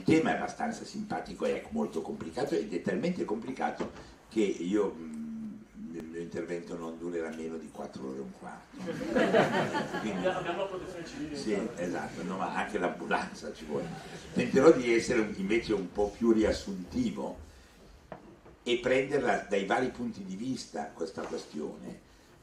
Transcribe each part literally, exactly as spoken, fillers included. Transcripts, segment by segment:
il tema è abbastanza simpatico, è molto complicato ed è talmente complicato che io mh, il mio intervento non durerà meno di quattro ore e un quarto. Quindi, abbiamo la protezione civile. Sì, esatto, no, ma anche l'ambulanza ci vuole. Tenterò di essere invece un po' più riassuntivo e prenderla dai vari punti di vista questa questione.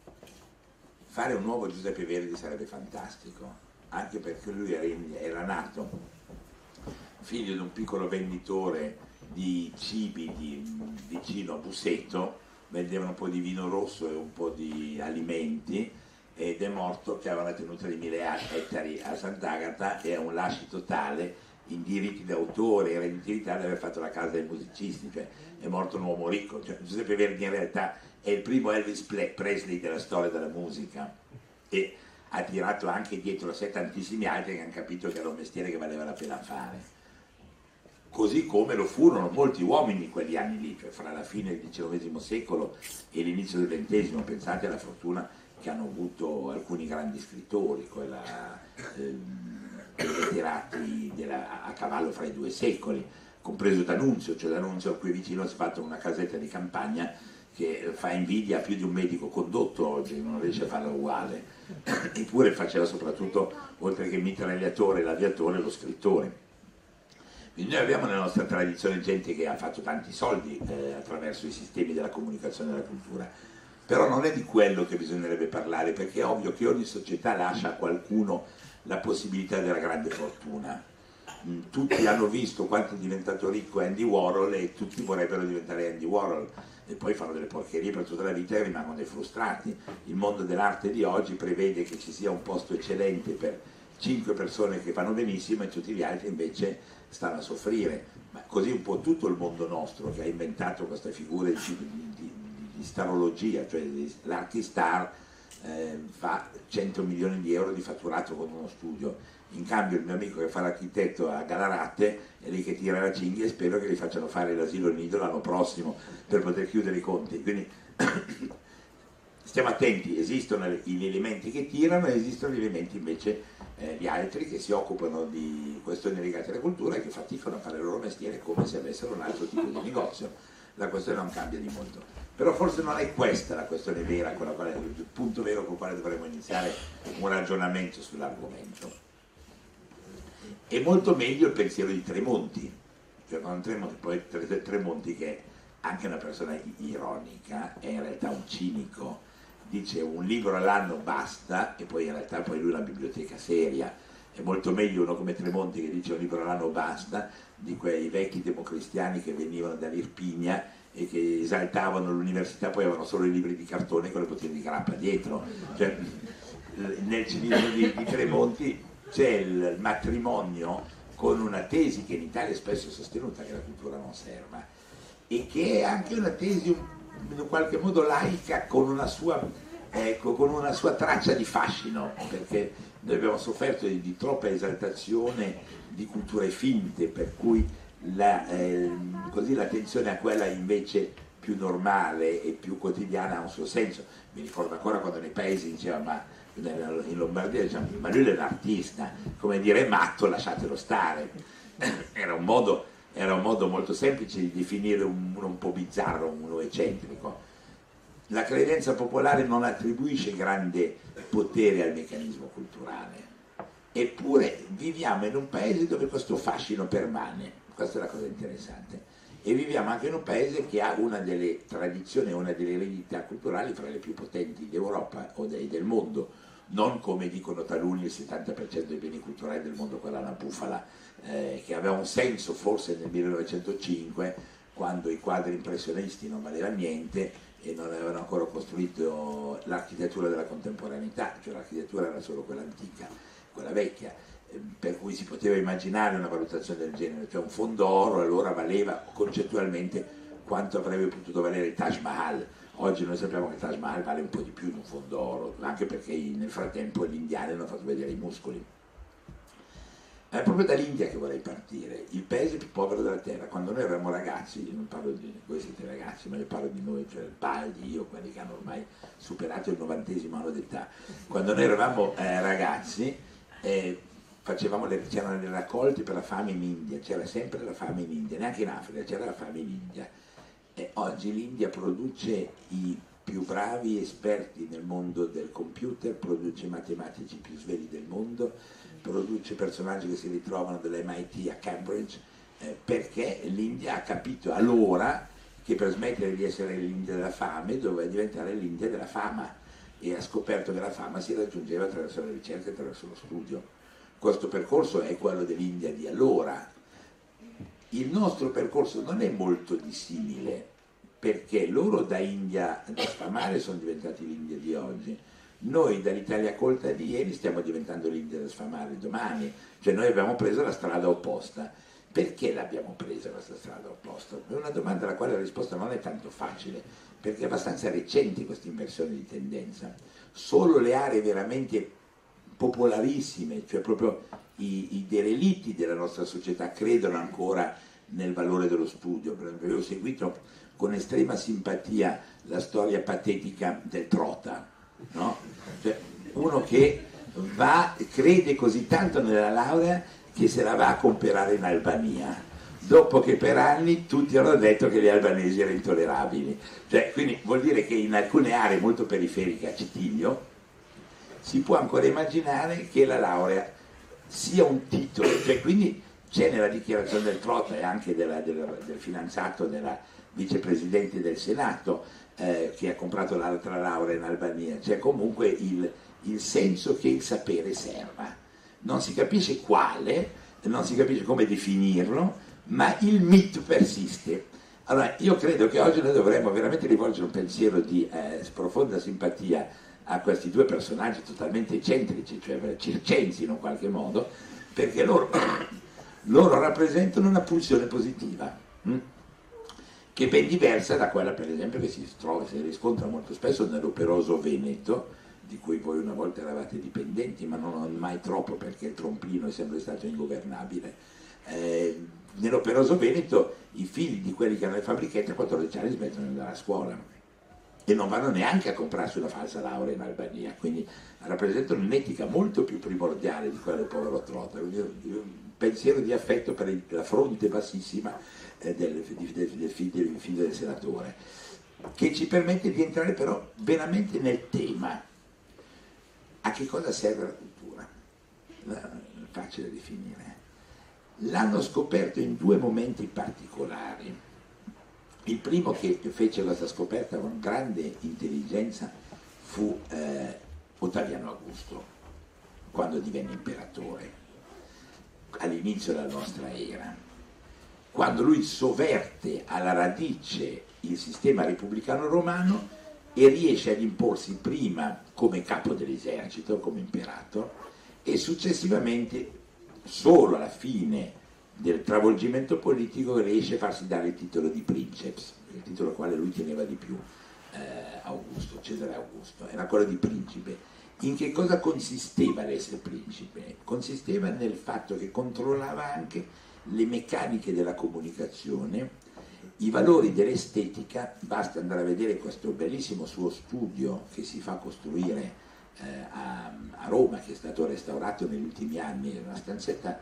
Fare un nuovo Giuseppe Verdi sarebbe fantastico, anche perché lui era, in, era nato figlio di un piccolo venditore di cibi di, vicino a Busseto, vendeva un po' di vino rosso e un po' di alimenti, ed è morto che aveva una tenuta di mille ettari a Sant'Agata e ha un lascito tale in diritti d'autore e ereditarietà di aver fatto la casa dei musicisti, cioè è morto un uomo ricco. Cioè, Giuseppe Verdi in realtà è il primo Elvis Presley della storia della musica e ha tirato anche dietro a sé tantissimi altri che hanno capito che era un mestiere che valeva la pena fare. Così come lo furono molti uomini in quegli anni lì, cioè fra la fine del diciannovesimo secolo e l'inizio del ventesimo. Pensate alla fortuna che hanno avuto alcuni grandi scrittori, quella ehm, dei letterati della, a cavallo fra i due secoli, compreso D'Annunzio, cioè D'Annunzio qui vicino si è fatto una casetta di campagna che fa invidia a più di un medico condotto oggi, non riesce a farlo uguale, eppure faceva soprattutto, oltre che il mitragliatore, l'aviatore, lo scrittore. Quindi noi abbiamo nella nostra tradizione gente che ha fatto tanti soldi eh, attraverso i sistemi della comunicazione e della cultura, però non è di quello che bisognerebbe parlare, perché è ovvio che ogni società lascia a qualcuno la possibilità della grande fortuna. Tutti hanno visto quanto è diventato ricco Andy Warhol e tutti vorrebbero diventare Andy Warhol e poi fanno delle porcherie per tutta la vita e rimangono dei frustrati. Il mondo dell'arte di oggi prevede che ci sia un posto eccellente per cinque persone che fanno benissimo e tutti gli altri invece stanno a soffrire. Ma così un po' tutto il mondo nostro che ha inventato queste figure di, di, di, di starologia, cioè l'archistar eh, fa cento milioni di euro di fatturato con uno studio. In cambio il mio amico che fa l'architetto a Galarate è lì che tira la cinghia e spero che gli facciano fare l'asilo nido l'anno prossimo per poter chiudere i conti. Quindi stiamo attenti, esistono gli elementi che tirano e esistono gli elementi invece eh, gli altri che si occupano di questioni legate alla cultura e che faticano a fare il loro mestiere come se avessero un altro tipo di negozio. La questione non cambia di molto, però forse non è questa la questione vera, con la quale, il punto vero con il quale dovremmo iniziare un ragionamento sull'argomento. È molto meglio il pensiero di Tremonti, cioè quando Tremonti, poi Tremonti che è anche una persona ironica, è in realtà un cinico, dice un libro all'anno basta e poi in realtà poi lui è una biblioteca seria. È molto meglio uno come Tremonti che dice un libro all'anno basta di quei vecchi democristiani che venivano dall'Irpinia e che esaltavano l'università, poi avevano solo i libri di cartone con le bottiglie di grappa dietro. Cioè, nel cinismo di, di Tremonti c'è il matrimonio con una tesi che in Italia è spesso sostenuta, che la cultura non serva, e che è anche una tesi in qualche modo laica con una sua, ecco, con una sua traccia di fascino, perché noi abbiamo sofferto di, di troppa esaltazione di culture finte, per cui la, eh, così l'attenzione a quella invece più normale e più quotidiana ha un suo senso. Mi ricordo ancora quando nei paesi diceva ma in Lombardia diciamo, ma lui è un artista, come dire è matto, lasciatelo stare. Era un modo, era un modo molto semplice di definire un, uno un po' bizzarro, uno eccentrico. La credenza popolare non attribuisce grande potere al meccanismo culturale, eppure viviamo in un paese dove questo fascino permane, questa è la cosa interessante, e viviamo anche in un paese che ha una delle tradizioni, una delle eredità culturali fra le più potenti d'Europa o del mondo, non come dicono taluni il settanta per cento dei beni culturali del mondo, quella è una bufala, eh, che aveva un senso forse nel millenovecentocinque, quando i quadri impressionisti non valevano niente e non avevano ancora costruito l'architettura della contemporaneità, cioè l'architettura era solo quella antica, quella vecchia, per cui si poteva immaginare una valutazione del genere, cioè un fondo oro allora valeva concettualmente quanto avrebbe potuto valere il Taj Mahal. Oggi noi sappiamo che il Taj Mahal vale un po' di più di un fondo oro, anche perché nel frattempo gli indiani hanno fatto vedere i muscoli. È proprio dall'India che vorrei partire, il paese più povero della terra. Quando noi eravamo ragazzi, non parlo di voi siete ragazzi, ma io parlo di noi, cioè Baldi, io, quelli che hanno ormai superato il novantesimo anno d'età. Quando noi eravamo eh, ragazzi, eh, facevamo le, c'erano le raccolte per la fame in India, c'era sempre la fame in India, neanche in Africa, c'era la fame in India. E oggi l'India produce i più bravi esperti nel mondo del computer, produce i matematici più svegli del mondo, produce personaggi che si ritrovano dall'M I T a Cambridge, eh, perché l'India ha capito allora che per smettere di essere l'India della fame doveva diventare l'India della fama, e ha scoperto che la fama si raggiungeva attraverso la ricerca e attraverso lo studio. Questo percorso è quello dell'India di allora. Il nostro percorso non è molto dissimile, perché loro da India da sfamare sono diventati l'India di oggi. Noi dall'Italia colta di ieri stiamo diventando l'India da sfamare domani, cioè noi abbiamo preso la strada opposta. Perché l'abbiamo presa questa strada opposta? È una domanda alla quale la risposta non è tanto facile, perché è abbastanza recente questa inversione di tendenza. Solo le aree veramente popolarissime, cioè proprio i, i derelitti della nostra società, credono ancora nel valore dello studio. Per esempio, io ho seguito con estrema simpatia la storia patetica del Trota, no? Cioè, uno che va, crede così tanto nella laurea che se la va a comprare in Albania, dopo che per anni tutti hanno detto che gli albanesi erano intollerabili. Cioè, quindi vuol dire che in alcune aree molto periferiche a Citiglio si può ancora immaginare che la laurea sia un titolo, cioè, quindi c'è nella dichiarazione del Trota e anche della, della, del fidanzato della vicepresidente del Senato, eh, che ha comprato l'altra laurea in Albania, c'è comunque il, il senso che il sapere serva. Non si capisce quale, non si capisce come definirlo, ma il mito persiste. Allora, io credo che oggi noi dovremmo veramente rivolgere un pensiero di eh, profonda simpatia a questi due personaggi totalmente eccentrici, cioè circensi in un qualche modo, perché loro, loro rappresentano una pulsione positiva, hm? che è ben diversa da quella, per esempio, che si trova, si riscontra molto spesso nell'operoso Veneto, di cui voi una volta eravate dipendenti, ma non mai troppo, perché il trompino è sempre stato ingovernabile. Eh, nell'operoso Veneto i figli di quelli che hanno le fabbrichette a quattordici anni smettono di andare a scuola e non vanno neanche a comprarsi una falsa laurea in Albania, quindi rappresentano un'etica molto più primordiale di quella del povero Trota, un pensiero di affetto per la fronte bassissima eh, del, del, del, del, figlio, del figlio del senatore, che ci permette di entrare però veramente nel tema. A che cosa serve la cultura? Facile da definire. L'hanno scoperto in due momenti particolari. Il primo che fece questa scoperta con grande intelligenza fu eh, Ottaviano Augusto, quando divenne imperatore, all'inizio della nostra era, quando lui sovverte alla radice il sistema repubblicano romano e riesce ad imporsi prima come capo dell'esercito, come imperator, e successivamente solo alla fine del travolgimento politico riesce a farsi dare il titolo di princeps, il titolo al quale lui teneva di più, eh, Augusto, Cesare Augusto, era quello di principe. In che cosa consisteva l'essere principe? Consisteva nel fatto che controllava anche le meccaniche della comunicazione, i valori dell'estetica. Basta andare a vedere questo bellissimo suo studio che si fa costruire eh, a, a Roma, che è stato restaurato negli ultimi anni, è una stanzetta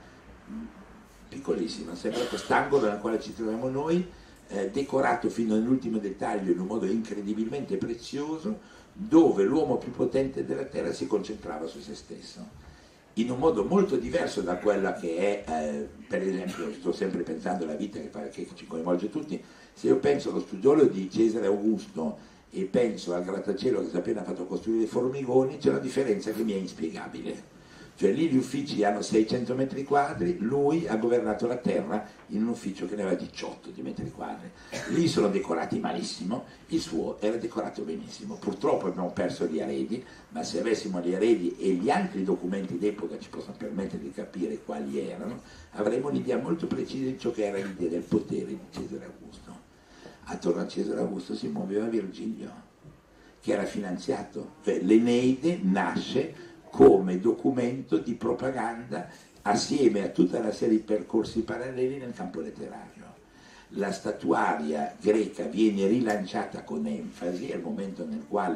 piccolissima, sembra quest'angolo nel quale ci troviamo noi, eh, decorato fino all'ultimo dettaglio in un modo incredibilmente prezioso, dove l'uomo più potente della terra si concentrava su se stesso, in un modo molto diverso da quella che è, eh, per esempio, sto sempre pensando alla vita che, fa, che ci coinvolge tutti. Se io penso allo studiolo di Cesare Augusto e penso al grattacielo che si è appena fatto costruire i formigoni, c'è una differenza che mi è inspiegabile. Cioè lì gli uffici hanno seicento metri quadri, lui ha governato la terra in un ufficio che ne aveva diciotto di metri quadri. Lì sono decorati malissimo, il suo era decorato benissimo. Purtroppo abbiamo perso gli eredi, ma se avessimo gli eredi e gli altri documenti d'epoca ci possono permettere di capire quali erano, avremo un'idea molto precisa di ciò che era l'idea del potere di Cesare Augusto. Attorno a Cesare Augusto si muoveva Virgilio, che era finanziato, cioè l'Eneide nasce come documento di propaganda assieme a tutta una serie di percorsi paralleli nel campo letterario. La statuaria greca viene rilanciata con enfasi al momento nel quale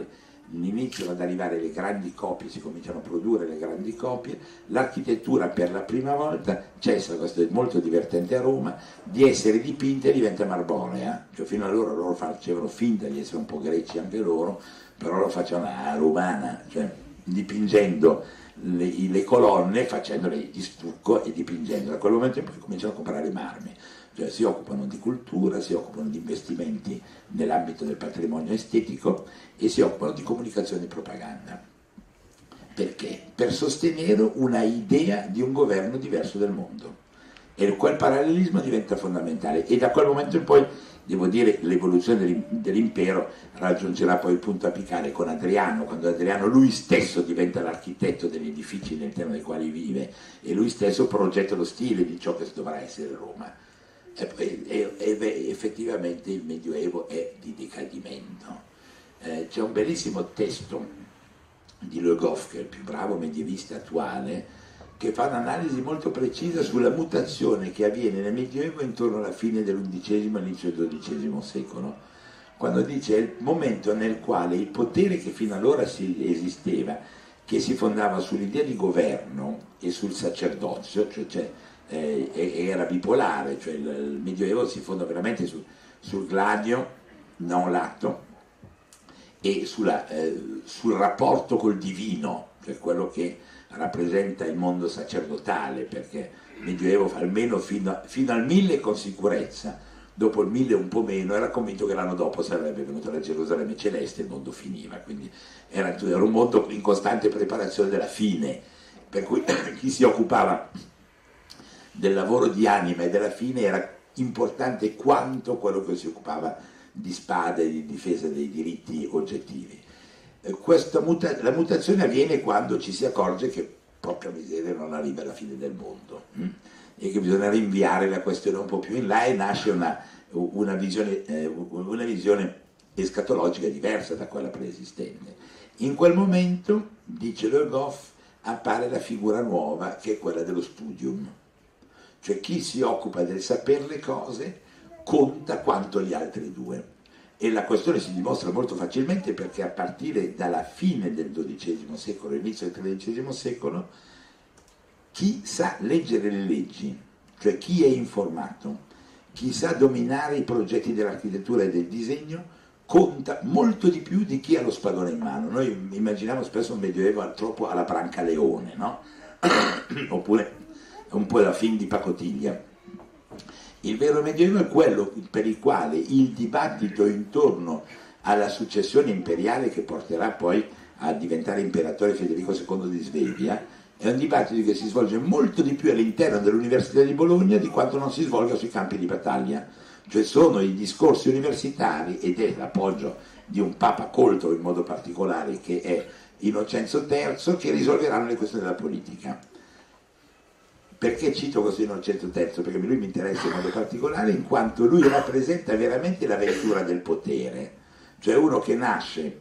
iniziano ad arrivare le grandi copie, si cominciano a produrre le grandi copie, l'architettura per la prima volta cessa, questo è molto divertente a Roma, di essere dipinta e diventa marmorea, cioè fino allora loro facevano finta di essere un po' greci anche loro, però lo facevano a romana, cioè dipingendo le, le colonne, facendole di stucco e dipingendo. Da quel momento in poi cominciano a comprare marmi. Cioè si occupano di cultura, si occupano di investimenti nell'ambito del patrimonio estetico e si occupano di comunicazione e propaganda. Perché? Per sostenere una idea di un governo diverso del mondo. E quel parallelismo diventa fondamentale e da quel momento in poi, devo dire, l'evoluzione dell'impero raggiungerà poi il punto apicale con Adriano, quando Adriano lui stesso diventa l'architetto degli edifici all'interno dei quali vive e lui stesso progetta lo stile di ciò che dovrà essere Roma. E poi e, e, effettivamente il Medioevo è di decadimento. Eh, c'è un bellissimo testo di Le Goff, che è il più bravo medievista attuale, che fa un'analisi molto precisa sulla mutazione che avviene nel Medioevo intorno alla fine dell'undicesimo e all'inizio del dodicesimo secolo, quando dice è il momento nel quale il potere che fino allora si esisteva, che si fondava sull'idea di governo e sul sacerdozio, cioè, cioè Eh, era bipolare, cioè il, il Medioevo si fonda veramente sul, sul gladio, non l'atto, e sulla, eh, sul rapporto col divino, cioè quello che rappresenta il mondo sacerdotale, perché il Medioevo almeno fino, a, fino al mille con sicurezza, dopo il mille un po' meno, era convinto che l'anno dopo sarebbe venuta la Gerusalemme celeste e il mondo finiva, quindi era, era un mondo in costante preparazione della fine, per cui chi si occupava del lavoro di anima e della fine era importante quanto quello che si occupava di spade e di difesa dei diritti oggettivi. Eh, questa muta la mutazione avviene quando ci si accorge che porca miseria non arriva alla fine del mondo hm? e che bisogna rinviare la questione un po' più in là e nasce una, una, visione, eh, una visione escatologica diversa da quella preesistente. In quel momento, dice Le Goff, appare la figura nuova che è quella dello studium. Cioè chi si occupa del sapere le cose conta quanto gli altri due. E la questione si dimostra molto facilmente perché a partire dalla fine del dodicesimo secolo, inizio del tredicesimo secolo, chi sa leggere le leggi, cioè chi è informato, chi sa dominare i progetti dell'architettura e del disegno, conta molto di più di chi ha lo spadone in mano. Noi immaginiamo spesso un medioevo troppo alla Brancaleone, no? Oppure un po' la fin di pacottiglia. Il vero Medioevo è quello per il quale il dibattito intorno alla successione imperiale che porterà poi a diventare imperatore Federico secondo di Svevia è un dibattito che si svolge molto di più all'interno dell'Università di Bologna di quanto non si svolga sui campi di battaglia. Cioè sono i discorsi universitari ed è l'appoggio di un papa colto in modo particolare che è Innocenzo terzo che risolveranno le questioni della politica. Perché cito questo Innocenzo terzo? Perché lui mi interessa in modo particolare in quanto lui rappresenta veramente la ventura del potere, cioè uno che nasce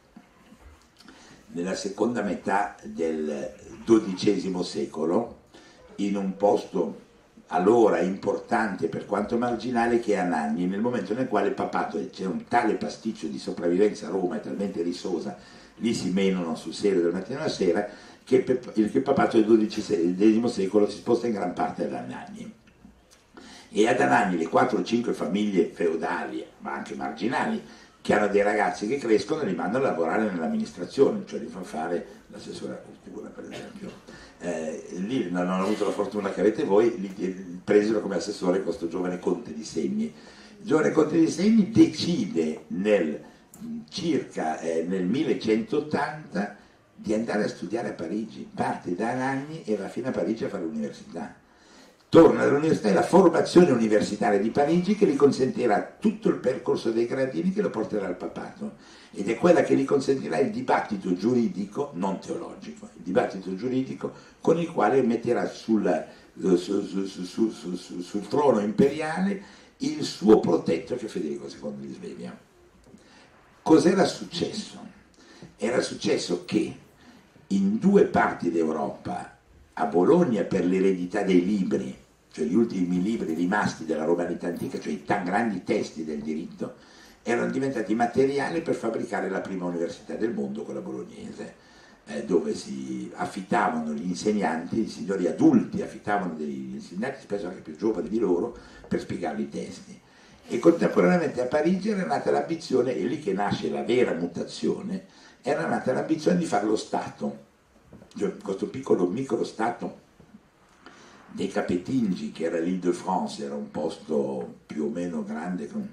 nella seconda metà del dodicesimo secolo in un posto allora importante per quanto marginale che è Anagni, nel momento nel quale il papato c'è un tale pasticcio di sopravvivenza a Roma, è talmente risosa, lì si menano sul serio dal mattino alla sera, che il, il papato del dodicesimo secolo si sposta in gran parte ad Anagni. E ad Anagni le quattro o cinque famiglie feudali, ma anche marginali, che hanno dei ragazzi che crescono, li mandano a lavorare nell'amministrazione, cioè li fanno fare l'assessore alla cultura, per esempio. Eh, lì non hanno avuto la fortuna che avete voi, li presero come assessore questo giovane Conte di Segni. Il giovane Conte di Segni decide nel, circa eh, nel millecentottanta di andare a studiare a Parigi, parte da Anagni e va fino a Parigi a fare l'università. Torna dall'università e la formazione universitaria di Parigi che gli consentirà tutto il percorso dei gradini che lo porterà al papato ed è quella che gli consentirà il dibattito giuridico, non teologico, il dibattito giuridico con il quale metterà sul, su, su, su, su, sul trono imperiale il suo protetto che è Federico secondo di Svevia. Cos'era successo? Era successo che in due parti d'Europa, a Bologna per l'eredità dei libri, cioè gli ultimi libri rimasti della romanità antica, cioè i tan grandi testi del diritto, erano diventati materiale per fabbricare la prima università del mondo, quella bolognese, eh, dove si affittavano gli insegnanti, i signori adulti affittavano degli insegnanti, spesso anche più giovani di loro, per spiegargli i testi. E contemporaneamente a Parigi era nata l'ambizione, è lì che nasce la vera mutazione, era nata l'ambizione di fare lo Stato, cioè questo piccolo micro Stato dei Capetingi, che era l'Île-de-France, era un posto più o meno grande, con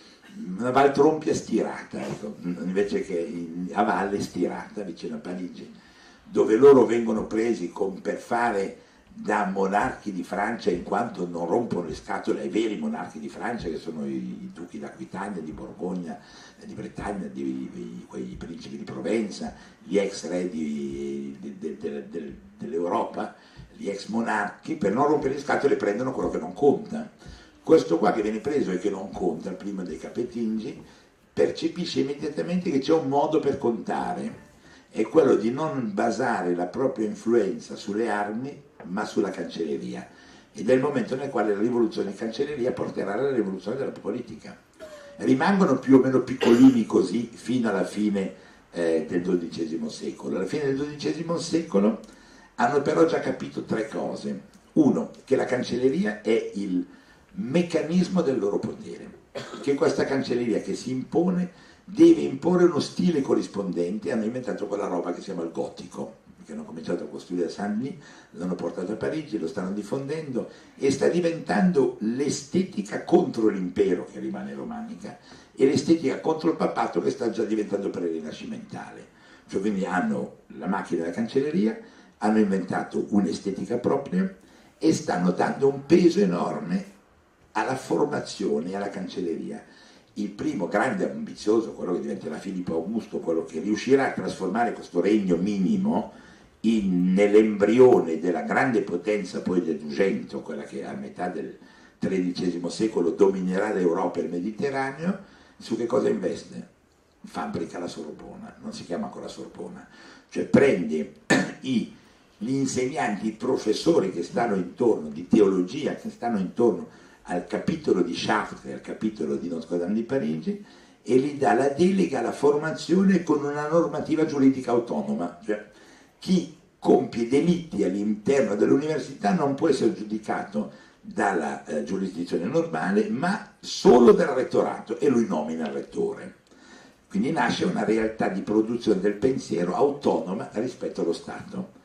una Val Trompia stirata, ecco, invece che in, a valle stirata vicino a Parigi, dove loro vengono presi con, per fare da monarchi di Francia, in quanto non rompono le scatole ai veri monarchi di Francia, che sono i, i duchi d'Aquitania, di Borgogna, di Bretagna, di, di, quei principi di Provenza, gli ex re di, di, de, de, de, dell'Europa, gli ex monarchi. Per non rompere le scatole prendono quello che non conta. Questo qua che viene preso e che non conta, il primo dei Capetingi, percepisce immediatamente che c'è un modo per contare, è quello di non basare la propria influenza sulle armi ma sulla cancelleria, ed è il momento nel quale la rivoluzione in cancelleria porterà alla rivoluzione della politica. Rimangono più o meno piccolini così fino alla fine eh, del dodicesimo secolo. Alla fine del dodicesimo secolo hanno però già capito tre cose. Uno, che la cancelleria è il meccanismo del loro potere, che questa cancelleria che si impone deve imporre uno stile corrispondente. Hanno inventato quella roba che si chiama il gotico, che hanno cominciato a costruire a Saint-Denis, l'hanno portato a Parigi, lo stanno diffondendo e sta diventando l'estetica contro l'impero, che rimane romanica, e l'estetica contro il papato, che sta già diventando pre-rinascimentale. Cioè, quindi hanno la macchina della cancelleria, hanno inventato un'estetica propria e stanno dando un peso enorme alla formazione e alla cancelleria. Il primo grande ambizioso, quello che diventerà Filippo Augusto, quello che riuscirà a trasformare questo regno minimo in, nell'embrione della grande potenza poi del Dugento, quella che a metà del tredicesimo secolo dominerà l'Europa e il Mediterraneo. Su che cosa investe? Fabbrica la Sorbona, non si chiama ancora Sorbona, cioè prende i, gli insegnanti, i professori che stanno intorno, di teologia, che stanno intorno al capitolo di Chartres e al capitolo di Notre Dame di Parigi, e gli dà la delega alla formazione con una normativa giuridica autonoma. Cioè, chi compie delitti all'interno dell'università non può essere giudicato dalla eh, giurisdizione normale, ma solo dal rettorato, e lui nomina il rettore. Quindi nasce una realtà di produzione del pensiero autonoma rispetto allo Stato.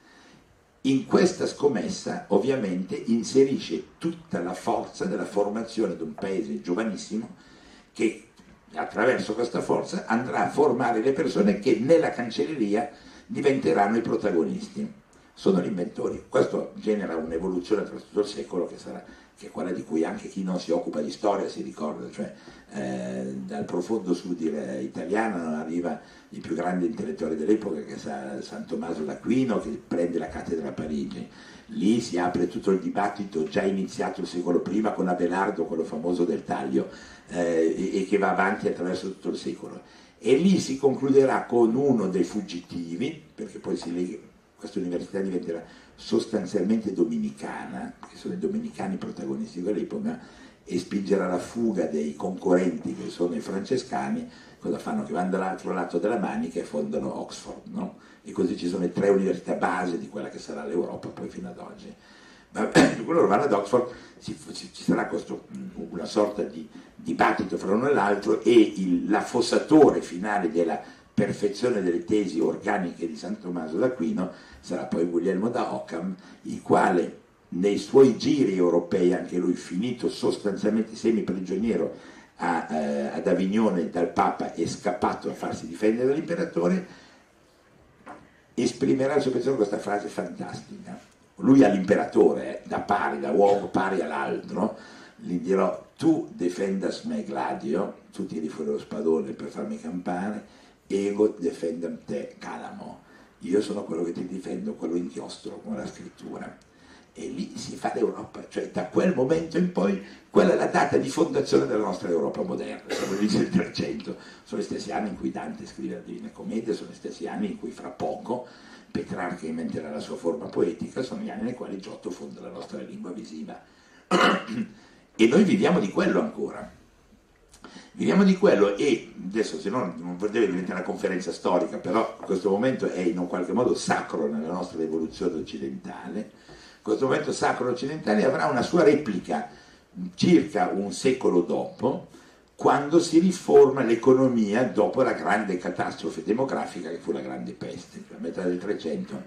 In questa scommessa ovviamente inserisce tutta la forza della formazione di un paese giovanissimo, che attraverso questa forza andrà a formare le persone che nella cancelleria diventeranno i protagonisti. Sono gli inventori. Questo genera un'evoluzione tra tutto il secolo che sarà, che è quella di cui anche chi non si occupa di storia si ricorda, cioè eh, dal profondo sud italiano arriva il più grande intellettuale dell'epoca, che è San Tommaso d'Aquino, che prende la cattedra a Parigi. Lì si apre tutto il dibattito già iniziato il secolo prima con Abelardo, quello famoso del taglio, eh, e che va avanti attraverso tutto il secolo. E lì si concluderà con uno dei fuggitivi, perché poi si lega, questa università diventerà sostanzialmente dominicana, che sono i dominicani protagonisti dell'epoca, e spingerà la fuga dei concorrenti, che sono i francescani. Cosa fanno? Che vanno dall'altro lato della Manica e fondano Oxford, no? E così ci sono le tre università base di quella che sarà l'Europa poi fino ad oggi. Ma quello vanno ad Oxford, ci, ci sarà questo, una sorta di dibattito fra uno e l'altro, e il, l'affossatore finale della perfezione delle tesi organiche di San Tommaso d'Aquino sarà poi Guglielmo da Occam, il quale nei suoi giri europei, anche lui finito sostanzialmente semi-prigioniero a, eh, ad Avignone dal Papa e scappato a farsi difendere dall'imperatore, esprimerà il suo pensiero con questa frase fantastica. Lui all'imperatore, eh, da pari, da uomo pari all'altro, gli dirò: tu defendas me gladio, tu tiri fuori lo spadone per farmi campare, ego defendam te calamo, io sono quello che ti difendo, quello inchiostro, come la scrittura. E lì si fa l'Europa, cioè da quel momento in poi quella è la data di fondazione della nostra Europa moderna. Siamo nel trecento, sono gli stessi anni in cui Dante scrive la Divina Commedia, sono gli stessi anni in cui fra poco Petrarca inventerà la sua forma poetica, sono gli anni nei quali Giotto fonda la nostra lingua visiva. E noi viviamo di quello ancora. Viviamo di quello e adesso se no non deve diventare una conferenza storica, però questo momento è in un qualche modo sacro nella nostra evoluzione occidentale. Questo momento sacro occidentale avrà una sua replica circa un secolo dopo, quando si riforma l'economia dopo la grande catastrofe demografica che fu la grande peste, a metà del Trecento.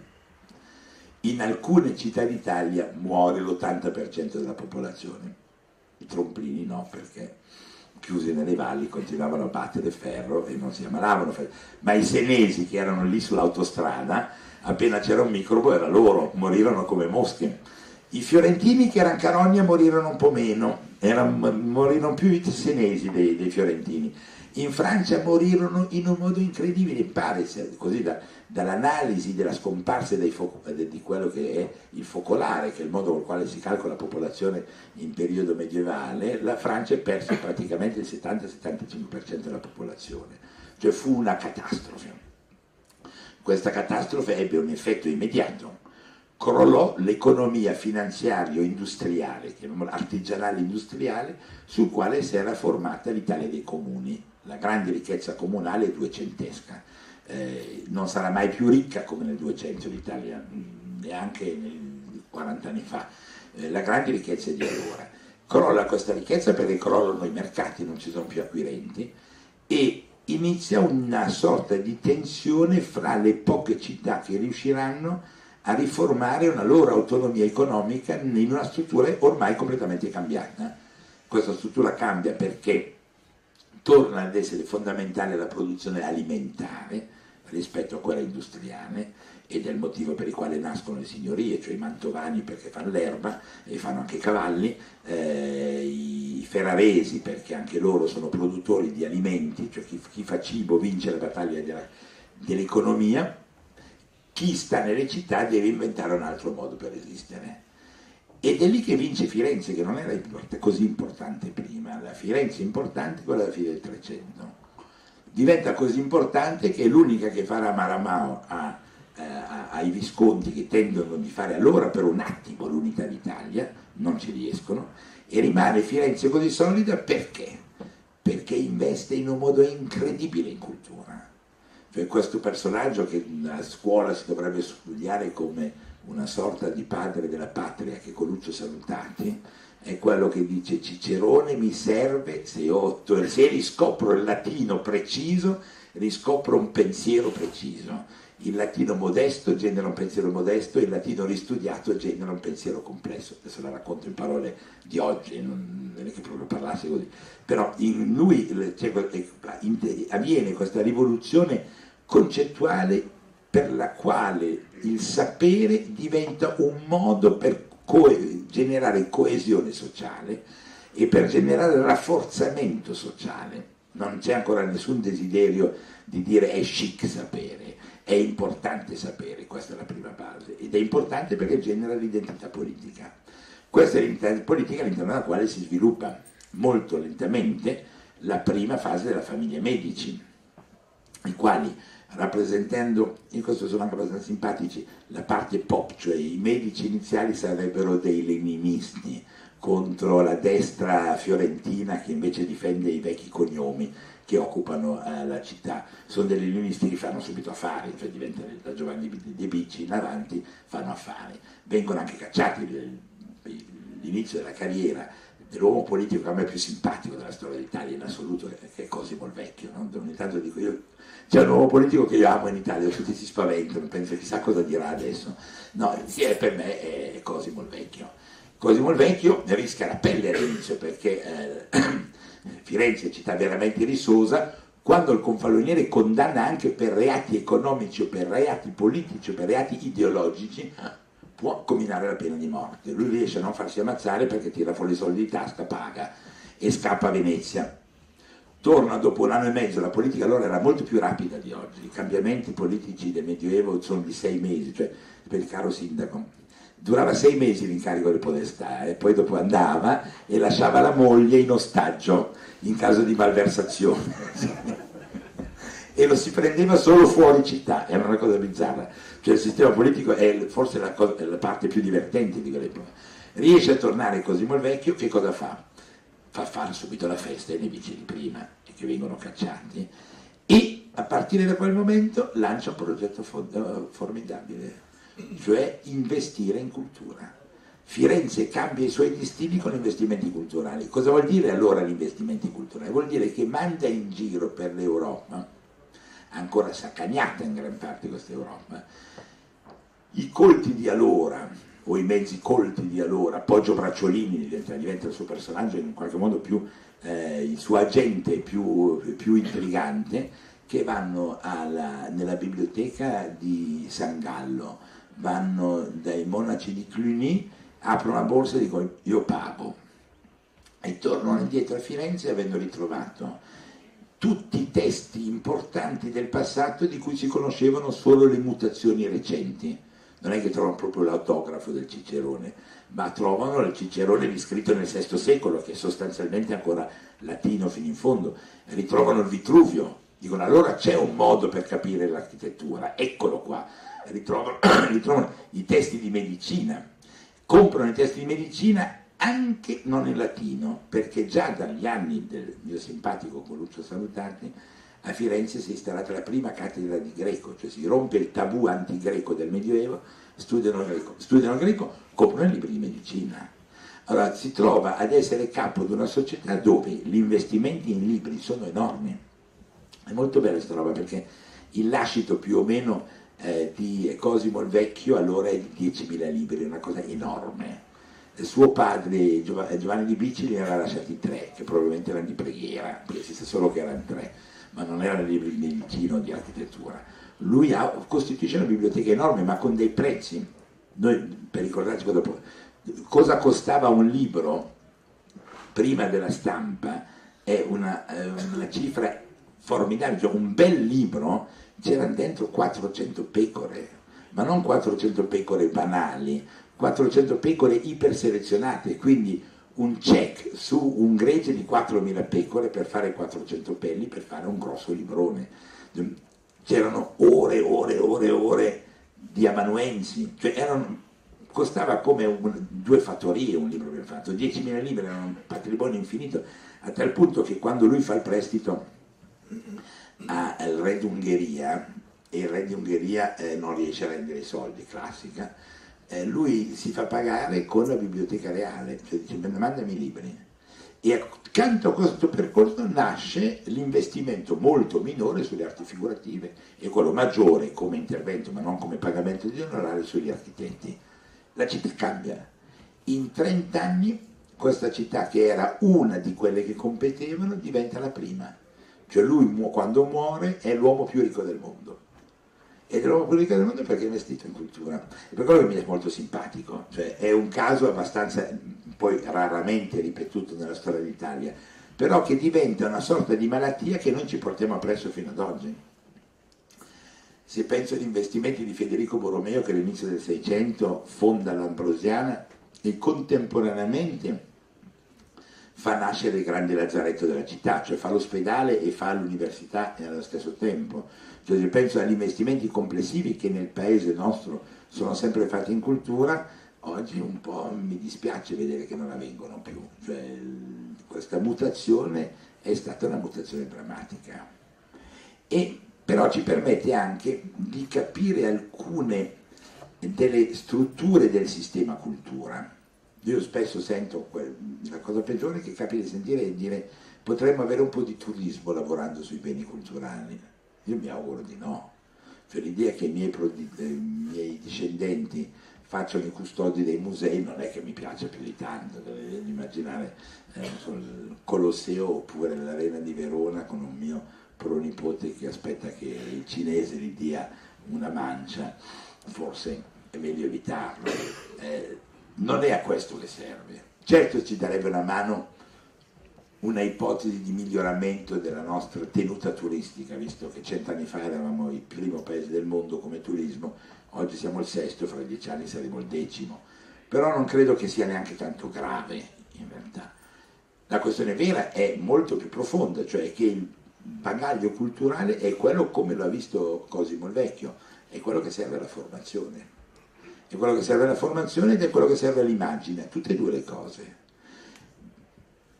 In alcune città d'Italia muore l'ottanta per cento della popolazione, i tromplini no, perché chiusi nelle valli continuavano a battere ferro e non si ammalavano, ma i senesi che erano lì sull'autostrada, appena c'era un microbo era loro, morirono come mosche. I fiorentini che erano Carogna morirono un po' meno, erano, morirono più i senesi dei, dei fiorentini. In Francia morirono in un modo incredibile, pare così da, dall'analisi della scomparsa dei di quello che è il focolare, che è il modo con il quale si calcola la popolazione in periodo medievale. La Francia perse praticamente il settanta settantacinque per cento della popolazione, cioè fu una catastrofe. Questa catastrofe ebbe un effetto immediato, crollò l'economia finanziario-industriale, artigianale industriale, sul quale si era formata l'Italia dei comuni. La grande ricchezza comunale è duecentesca, eh, non sarà mai più ricca come nel duecento l'Italia, neanche nel quaranta anni fa, eh, la grande ricchezza è di allora. Crolla questa ricchezza perché crollano i mercati, non ci sono più acquirenti e inizia una sorta di tensione fra le poche città che riusciranno a riformare una loro autonomia economica in una struttura ormai completamente cambiata. Questa struttura cambia perché torna ad essere fondamentale la produzione alimentare rispetto a quella industriale, ed è il motivo per il quale nascono le signorie, cioè i mantovani perché fanno l'erba e fanno anche i cavalli, eh, i ferraresi perché anche loro sono produttori di alimenti, cioè chi, chi fa cibo vince la battaglia della, dell'economia, chi sta nelle città deve inventare un altro modo per esistere. Ed è lì che vince Firenze, che non era così importante prima. La Firenze importante è quella della fine del Trecento. Diventa così importante che è l'unica che farà Maramao a, a, ai Visconti, che tendono di fare allora per un attimo l'unità d'Italia, non ci riescono, e rimane Firenze così solida perché? Perché investe in un modo incredibile in cultura. Cioè questo personaggio che a scuola si dovrebbe studiare come una sorta di padre della patria, che è Coluccio Salutati, è quello che dice: Cicerone mi serve se, io, se riscopro il latino preciso, riscopro un pensiero preciso. Il latino modesto genera un pensiero modesto, il latino ristudiato genera un pensiero complesso. Adesso la racconto in parole di oggi, non è che proprio parlasse così, però in lui cioè, avviene questa rivoluzione concettuale per la quale il sapere diventa un modo per co- generare coesione sociale e per generare rafforzamento sociale. Non c'è ancora nessun desiderio di dire è chic sapere, è importante sapere, questa è la prima base, ed è importante perché genera l'identità politica. Questa è l'identità politica all'interno della quale si sviluppa molto lentamente la prima fase della famiglia Medici, i quali, rappresentando, in questo sono anche abbastanza simpatici, la parte pop, cioè i Medici iniziali sarebbero dei leninisti contro la destra fiorentina che invece difende i vecchi cognomi che occupano eh, la città. Sono dei leninisti che fanno subito affari, cioè diventano da Giovanni De Bici in avanti fanno affari. Vengono anche cacciati l'inizio della carriera dell'uomo politico che a me è più simpatico della storia d'Italia in assoluto, che è Cosimo il Vecchio, no? Ogni tanto dico io, c'è un uomo politico che io amo in Italia, tutti si spaventano, penso chissà cosa dirà adesso. No, per me è Cosimo il Vecchio. Cosimo il Vecchio rischia la pelle all'inizio perché eh, Firenze è città veramente rissosa, quando il confaloniere condanna anche per reati economici o per reati politici o per reati ideologici, può comminare la pena di morte. Lui riesce a non farsi ammazzare perché tira fuori i soldi di tasca, paga e scappa a Venezia. Torna dopo un anno e mezzo, la politica allora era molto più rapida di oggi, i cambiamenti politici del Medioevo sono di sei mesi, cioè per il caro sindaco, durava sei mesi l'incarico del podestà e poi dopo andava e lasciava la moglie in ostaggio in caso di malversazione e lo si prendeva solo fuori città, era una cosa bizzarra. Cioè il sistema politico è forse la, cosa, la parte più divertente di quell'epoca. Riesce a tornare Cosimo il Vecchio, che cosa fa? fa fare subito la festa ai nemici di prima, e che vengono cacciati, e a partire da quel momento lancia un progetto formidabile, cioè investire in cultura. Firenze cambia i suoi destini con investimenti culturali. Cosa vuol dire allora gli investimenti culturali? Vuol dire che manda in giro per l'Europa, ancora saccagnata in gran parte questa Europa, i colti di allora, o i mezzi colti di allora, Poggio Bracciolini diventa, diventa il suo personaggio, in qualche modo più, eh, il suo agente più, più intrigante, che vanno alla, nella biblioteca di San Gallo, vanno dai monaci di Cluny, aprono una borsa e dicono io pago, e tornano indietro a Firenze avendo ritrovato tutti i testi importanti del passato di cui si conoscevano solo le mutazioni recenti. Non è che trovano proprio l'autografo del Cicerone, ma trovano il Cicerone riscritto nel sesto secolo, che è sostanzialmente ancora latino fino in fondo. Ritrovano il Vitruvio, dicono allora c'è un modo per capire l'architettura, eccolo qua. Ritrovano, ritrovano i testi di medicina, comprano i testi di medicina anche non in latino, perché già dagli anni del mio simpatico Coluccio Salutati a Firenze si è installata la prima cattedra di greco, cioè si rompe il tabù antigreco del Medioevo, studiano greco, studiano greco, comprano i libri di medicina. Allora si trova ad essere capo di una società dove gli investimenti in libri sono enormi. È molto bella questa roba, perché il lascito più o meno eh, di Cosimo il Vecchio allora è di diecimila libri, una cosa enorme. Il suo padre Giovanni di Bicci ne aveva lasciati tre, che probabilmente erano di preghiera, perché si sa solo che erano tre, ma non erano libri di medicina o di architettura. Lui ha, costituisce una biblioteca enorme, ma con dei prezzi. Noi, per ricordarci cosa, cosa costava un libro prima della stampa, è una, una cifra formidabile, cioè un bel libro c'erano dentro quattrocento pecore, ma non quattrocento pecore banali, quattrocento pecore iperselezionate, quindi un check su un gregge di quattromila pecore per fare quattrocento pelli, per fare un grosso librone. C'erano ore e ore e ore e ore di amanuensi, cioè erano, costava come un, due fattorie un libro ben fatto, diecimila libri, erano un patrimonio infinito, a tal punto che quando lui fa il prestito al re d'Ungheria, e il re di Ungheria eh, non riesce a rendere i soldi, classica, eh, lui si fa pagare con la biblioteca reale, cioè dice mandami i libri. E accanto a questo percorso nasce l'investimento molto minore sulle arti figurative e quello maggiore come intervento, ma non come pagamento di onorari, sugli architetti. La città cambia. In trent'anni questa città, che era una di quelle che competevano, diventa la prima. Cioè lui quando muore è l'uomo più ricco del mondo. Ed è l'uomo più ricco del mondo perché è investito in cultura. E per quello che mi è molto simpatico. Cioè è un caso abbastanza, poi raramente ripetuto nella storia d'Italia, però che diventa una sorta di malattia che noi ci portiamo appresso fino ad oggi. Se penso agli investimenti di Federico Borromeo, che all'inizio del Seicento fonda l'Ambrosiana e contemporaneamente fa nascere il grande lazzaretto della città, cioè fa l'ospedale e fa l'università allo stesso tempo. Cioè, se penso agli investimenti complessivi che nel paese nostro sono sempre fatti in cultura, oggi un po' mi dispiace vedere che non avvengono più. Cioè, questa mutazione è stata una mutazione drammatica. E però ci permette anche di capire alcune delle strutture del sistema cultura. Io spesso sento, la cosa peggiore che capita di sentire è dire potremmo avere un po' di turismo lavorando sui beni culturali. Io mi auguro di no. Cioè l'idea che i miei, i miei discendenti facciano i custodi dei musei non è che mi piace più di tanto. Immaginare eh, il Colosseo oppure l'Arena di Verona con un mio pronipote che aspetta che il cinese gli dia una mancia, forse è meglio evitarlo. Eh, non è a questo che serve. Certo ci darebbe una mano una ipotesi di miglioramento della nostra tenuta turistica, visto che cent'anni fa eravamo il primo paese del mondo come turismo, oggi siamo il sesto, fra dieci anni saremo il decimo. Però non credo che sia neanche tanto grave in realtà. La questione vera è molto più profonda, cioè che il bagaglio culturale è quello, come lo ha visto Cosimo il Vecchio, è quello che serve alla formazione. È quello che serve alla formazione ed è quello che serve all'immagine, tutte e due le cose.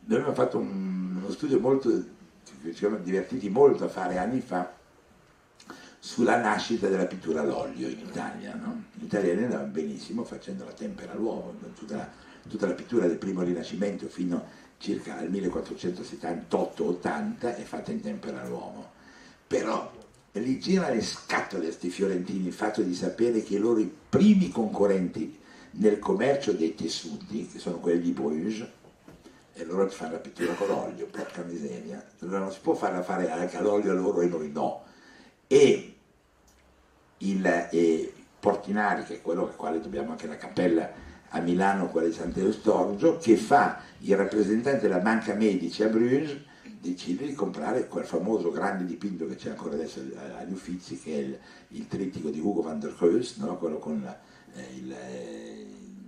Noi abbiamo fatto un, uno studio molto, che ci siamo divertiti molto a fare anni fa, sulla nascita della pittura all'olio in Italia, no? Gli italiani andavano benissimo facendo la tempera all'uovo, tutta la, tutta la pittura del primo Rinascimento fino circa al millequattrocentosettantotto ottanta è fatta in tempera all'uovo. Però lì gira le scatole a sti fiorentini il fatto di sapere che i loro primi concorrenti nel commercio dei tessuti, che sono quelli di Bruges, e loro fanno la pittura con l'olio, porca miseria, allora non si può farla fare anche all'olio a loro e noi no. E il eh, Portinari, che è quello al quale dobbiamo anche la cappella a Milano, quella di Sant'Eustorgio, che fa il rappresentante della Banca Medici a Bruges, decide di comprare quel famoso grande dipinto che c'è ancora adesso agli Uffizi, che è il, il trittico di Hugo van der Goes, no? Quello con la, eh, il, eh,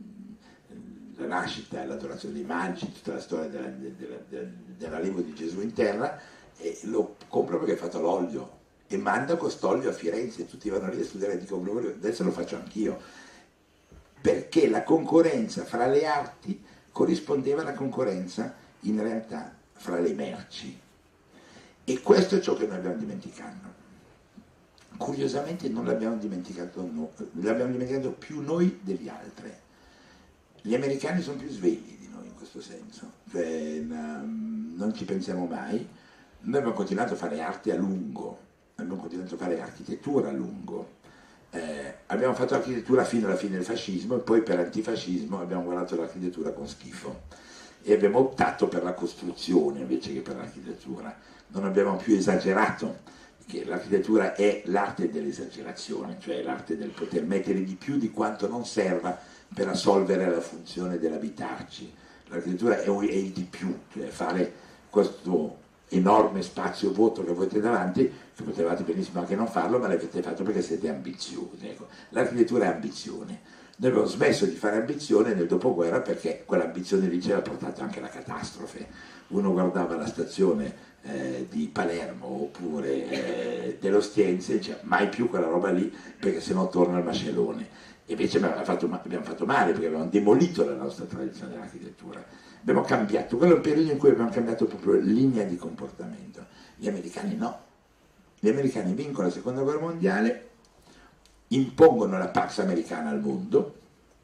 la nascita, l'adorazione dei magi, tutta la storia della, della, della, dell'arrivo di Gesù in terra, e lo compra perché è fatto all'olio e manda quest'olio a Firenze, tutti vanno lì a studiare e dicono adesso lo faccio anch'io, perché la concorrenza fra le arti corrispondeva alla concorrenza in realtà fra le merci, e questo è ciò che noi abbiamo dimenticato. Curiosamente non l'abbiamo dimenticato noi, l'abbiamo dimenticato più noi degli altri. Gli americani sono più svegli di noi in questo senso, cioè, non ci pensiamo mai. Noi abbiamo continuato a fare arte a lungo, abbiamo continuato a fare architettura a lungo, eh, abbiamo fatto architettura fino alla fine del fascismo e poi per antifascismo abbiamo guardato l'architettura con schifo e abbiamo optato per la costruzione invece che per l'architettura. Non abbiamo più esagerato, che l'architettura è l'arte dell'esagerazione, cioè l'arte del poter mettere di più di quanto non serva per assolvere la funzione dell'abitarci. L'architettura è, è il di più, cioè fare questo enorme spazio vuoto che avete davanti, che potevate benissimo anche non farlo, ma l'avete fatto perché siete ambiziosi. Ecco. L'architettura è ambizione. Noi abbiamo smesso di fare ambizione nel dopoguerra perché quell'ambizione lì ci ha portato anche alla catastrofe. Uno guardava la stazione eh, di Palermo oppure eh, dell'Ostiense e diceva mai più quella roba lì perché sennò torna il mascellone. E invece abbiamo fatto, abbiamo fatto male perché abbiamo demolito la nostra tradizione dell'architettura. Abbiamo cambiato, quello è un periodo in cui abbiamo cambiato proprio linea di comportamento. Gli americani no. Gli americani vincono la seconda guerra mondiale, impongono la Pax americana al mondo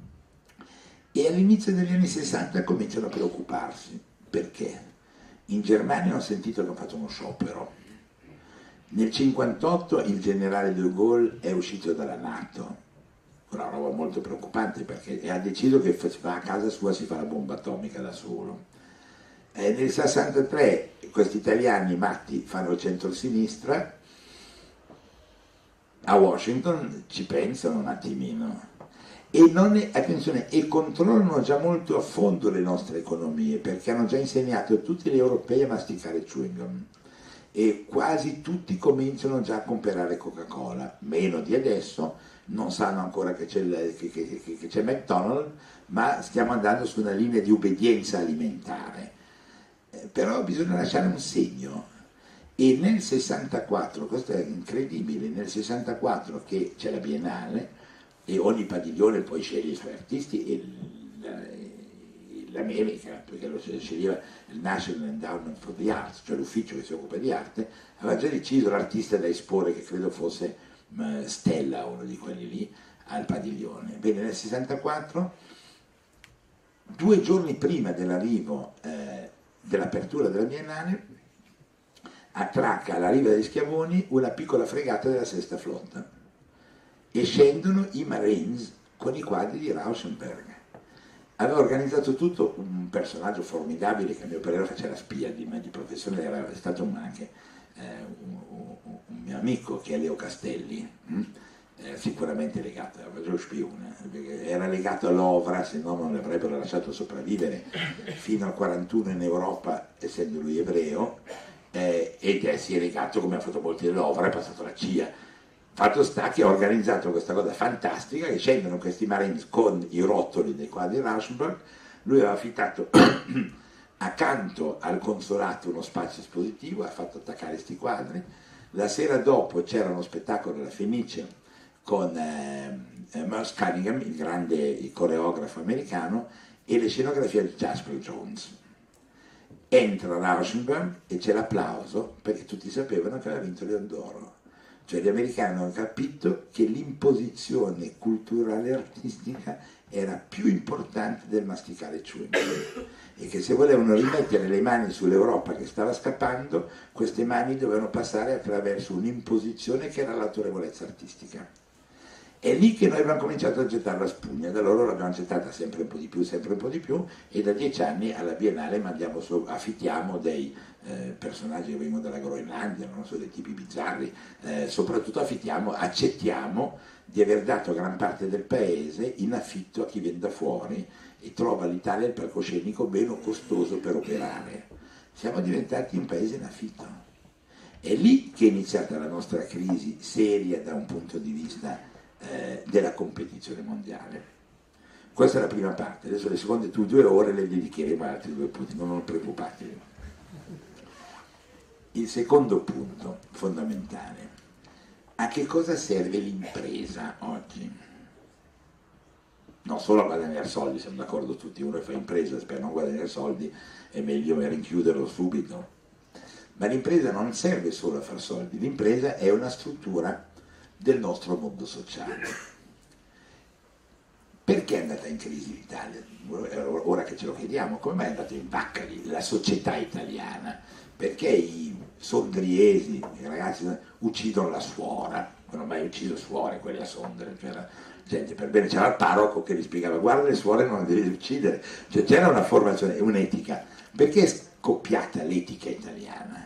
e all'inizio degli anni sessanta cominciano a preoccuparsi. Perché? In Germania hanno sentito che hanno fatto uno sciopero. Nel cinquantotto il generale de Gaulle è uscito dalla NATO, una roba molto preoccupante perché ha deciso che a casa sua si fa la bomba atomica da solo. E nel sessantatré questi italiani matti fanno il centro-sinistra, a Washington ci pensano un attimino e, non è, attenzione, e controllano già molto a fondo le nostre economie perché hanno già insegnato a tutti gli europei a masticare chewing gum e quasi tutti cominciano già a comprare Coca-Cola, meno di adesso, non sanno ancora che c'è, che, che, che, che c'è McDonald's, ma stiamo andando su una linea di obbedienza alimentare. Eh, però bisogna lasciare un segno. E nel sessantaquattro, questo è incredibile, nel sessantaquattro che c'è la Biennale e ogni padiglione poi sceglie i suoi artisti e l'America, perché lo sceglieva il National Endowment for the Arts, cioè l'ufficio che si occupa di arte, aveva già deciso l'artista da esporre, che credo fosse uh, Stella, uno di quelli lì, al padiglione. Bene, nel sessantaquattro, due giorni prima dell'arrivo eh, dell'apertura della Biennale, attracca alla riva degli Schiavoni una piccola fregata della Sesta Flotta e scendono i Marines con i quadri di Rauschenberg. Aveva organizzato tutto un personaggio formidabile che a mio parere faceva spia di me di professione, era stato un, anche eh, un, un, un mio amico che è Leo Castelli, hm? eh, sicuramente legato, era lo spione, perché era legato all'Ovra, se no non l'avrebbero lasciato sopravvivere fino al quarantuno in Europa, essendo lui ebreo. Eh, ed è, si è legato, come ha fatto molti dell'Ovra, è passato la C I A. Fatto sta che ha organizzato questa cosa fantastica, che scendono questi Marines con i rotoli dei quadri Rauschenberg. Lui aveva affittato accanto al consolato uno spazio espositivo, ha fatto attaccare questi quadri. La sera dopo c'era uno spettacolo della Fenice con eh, Merce Cunningham, il grande il coreografo americano, e le scenografie di Jasper Jones. entra Rauschenberg e c'è l'applauso perché tutti sapevano che aveva vinto Leon d'Oro. Cioè gli americani hanno capito che l'imposizione culturale e artistica era più importante del masticare chewing e che se volevano rimettere le mani sull'Europa che stava scappando, queste mani dovevano passare attraverso un'imposizione che era l'autorevolezza artistica. È lì che noi abbiamo cominciato a gettare la spugna, da loro l'abbiamo gettata sempre un po' di più, sempre un po' di più, e da dieci anni alla Biennale mandiamo su, affittiamo dei eh, personaggi che vengono dalla Groenlandia, non so, dei tipi bizzarri, eh, soprattutto affittiamo, accettiamo di aver dato gran parte del paese in affitto a chi viene da fuori e trova l'Italia il palcoscenico meno costoso per operare. Siamo diventati un paese in affitto. È lì che è iniziata la nostra crisi seria da un punto di vista Eh, della competizione mondiale. Questa è la prima parte, adesso le seconde due ore le dedicheremo a altri due punti, non preoccupatevi. Il secondo punto fondamentale: a che cosa serve l'impresa oggi? Non solo a guadagnare soldi, siamo d'accordo tutti, uno che fa impresa per non guadagnare soldi è meglio rinchiuderlo subito, ma l'impresa non serve solo a far soldi, l'impresa è una struttura del nostro mondo sociale. Perché è andata in crisi l'Italia? Ora che ce lo chiediamo, come mai è andata in vacca la società italiana? Perché i sondriesi, i ragazzi uccidono la suora, non hanno mai ucciso suore quelli a Sondrio, c'era gente per bene, c'era il parroco che gli spiegava guarda le suore non le devi uccidere, cioè c'era una formazione, un'etica. Perché è scoppiata l'etica italiana?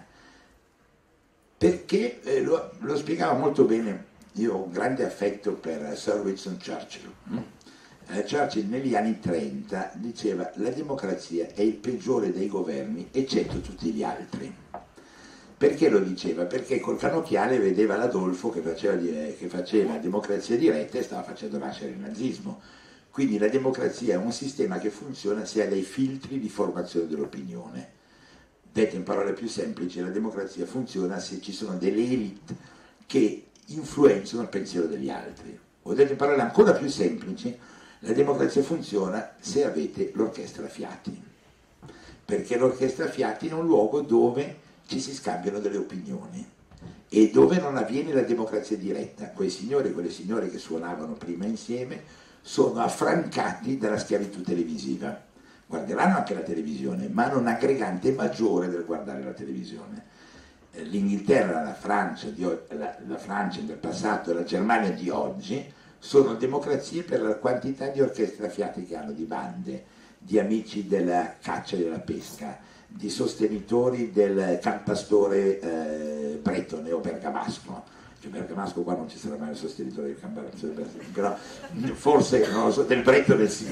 Perché eh, lo, lo spiegava molto bene. Io ho un grande affetto per Sir Winston Churchill. Eh, Churchill negli anni trenta diceva la democrazia è il peggiore dei governi eccetto tutti gli altri. Perché lo diceva? Perché col cannocchiale vedeva l'Adolfo che faceva, che faceva democrazia diretta e stava facendo nascere il nazismo. Quindi la democrazia è un sistema che funziona se ha dei filtri di formazione dell'opinione. Detto in parole più semplici, la democrazia funziona se ci sono delle elite che influenzano il pensiero degli altri. O detto in parole ancora più semplici, la democrazia funziona se avete l'orchestra a fiati, perché l'orchestra a fiati è un luogo dove ci si scambiano delle opinioni e dove non avviene la democrazia diretta. Quei signori e quelle signore che suonavano prima insieme sono affrancati dalla schiavitù televisiva. Guarderanno anche la televisione, ma hanno un aggregante maggiore del guardare la televisione. L'Inghilterra, la Francia, di, la, la Francia del passato e la Germania di oggi sono democrazie per la quantità di orchestre a fiati che hanno, di bande, di amici della caccia e della pesca, di sostenitori del campastore eh, bretone o bergamasco. Cioè bergamasco qua non ci sarà mai il sostenitore del campastore, però forse non lo so, del bretone sì,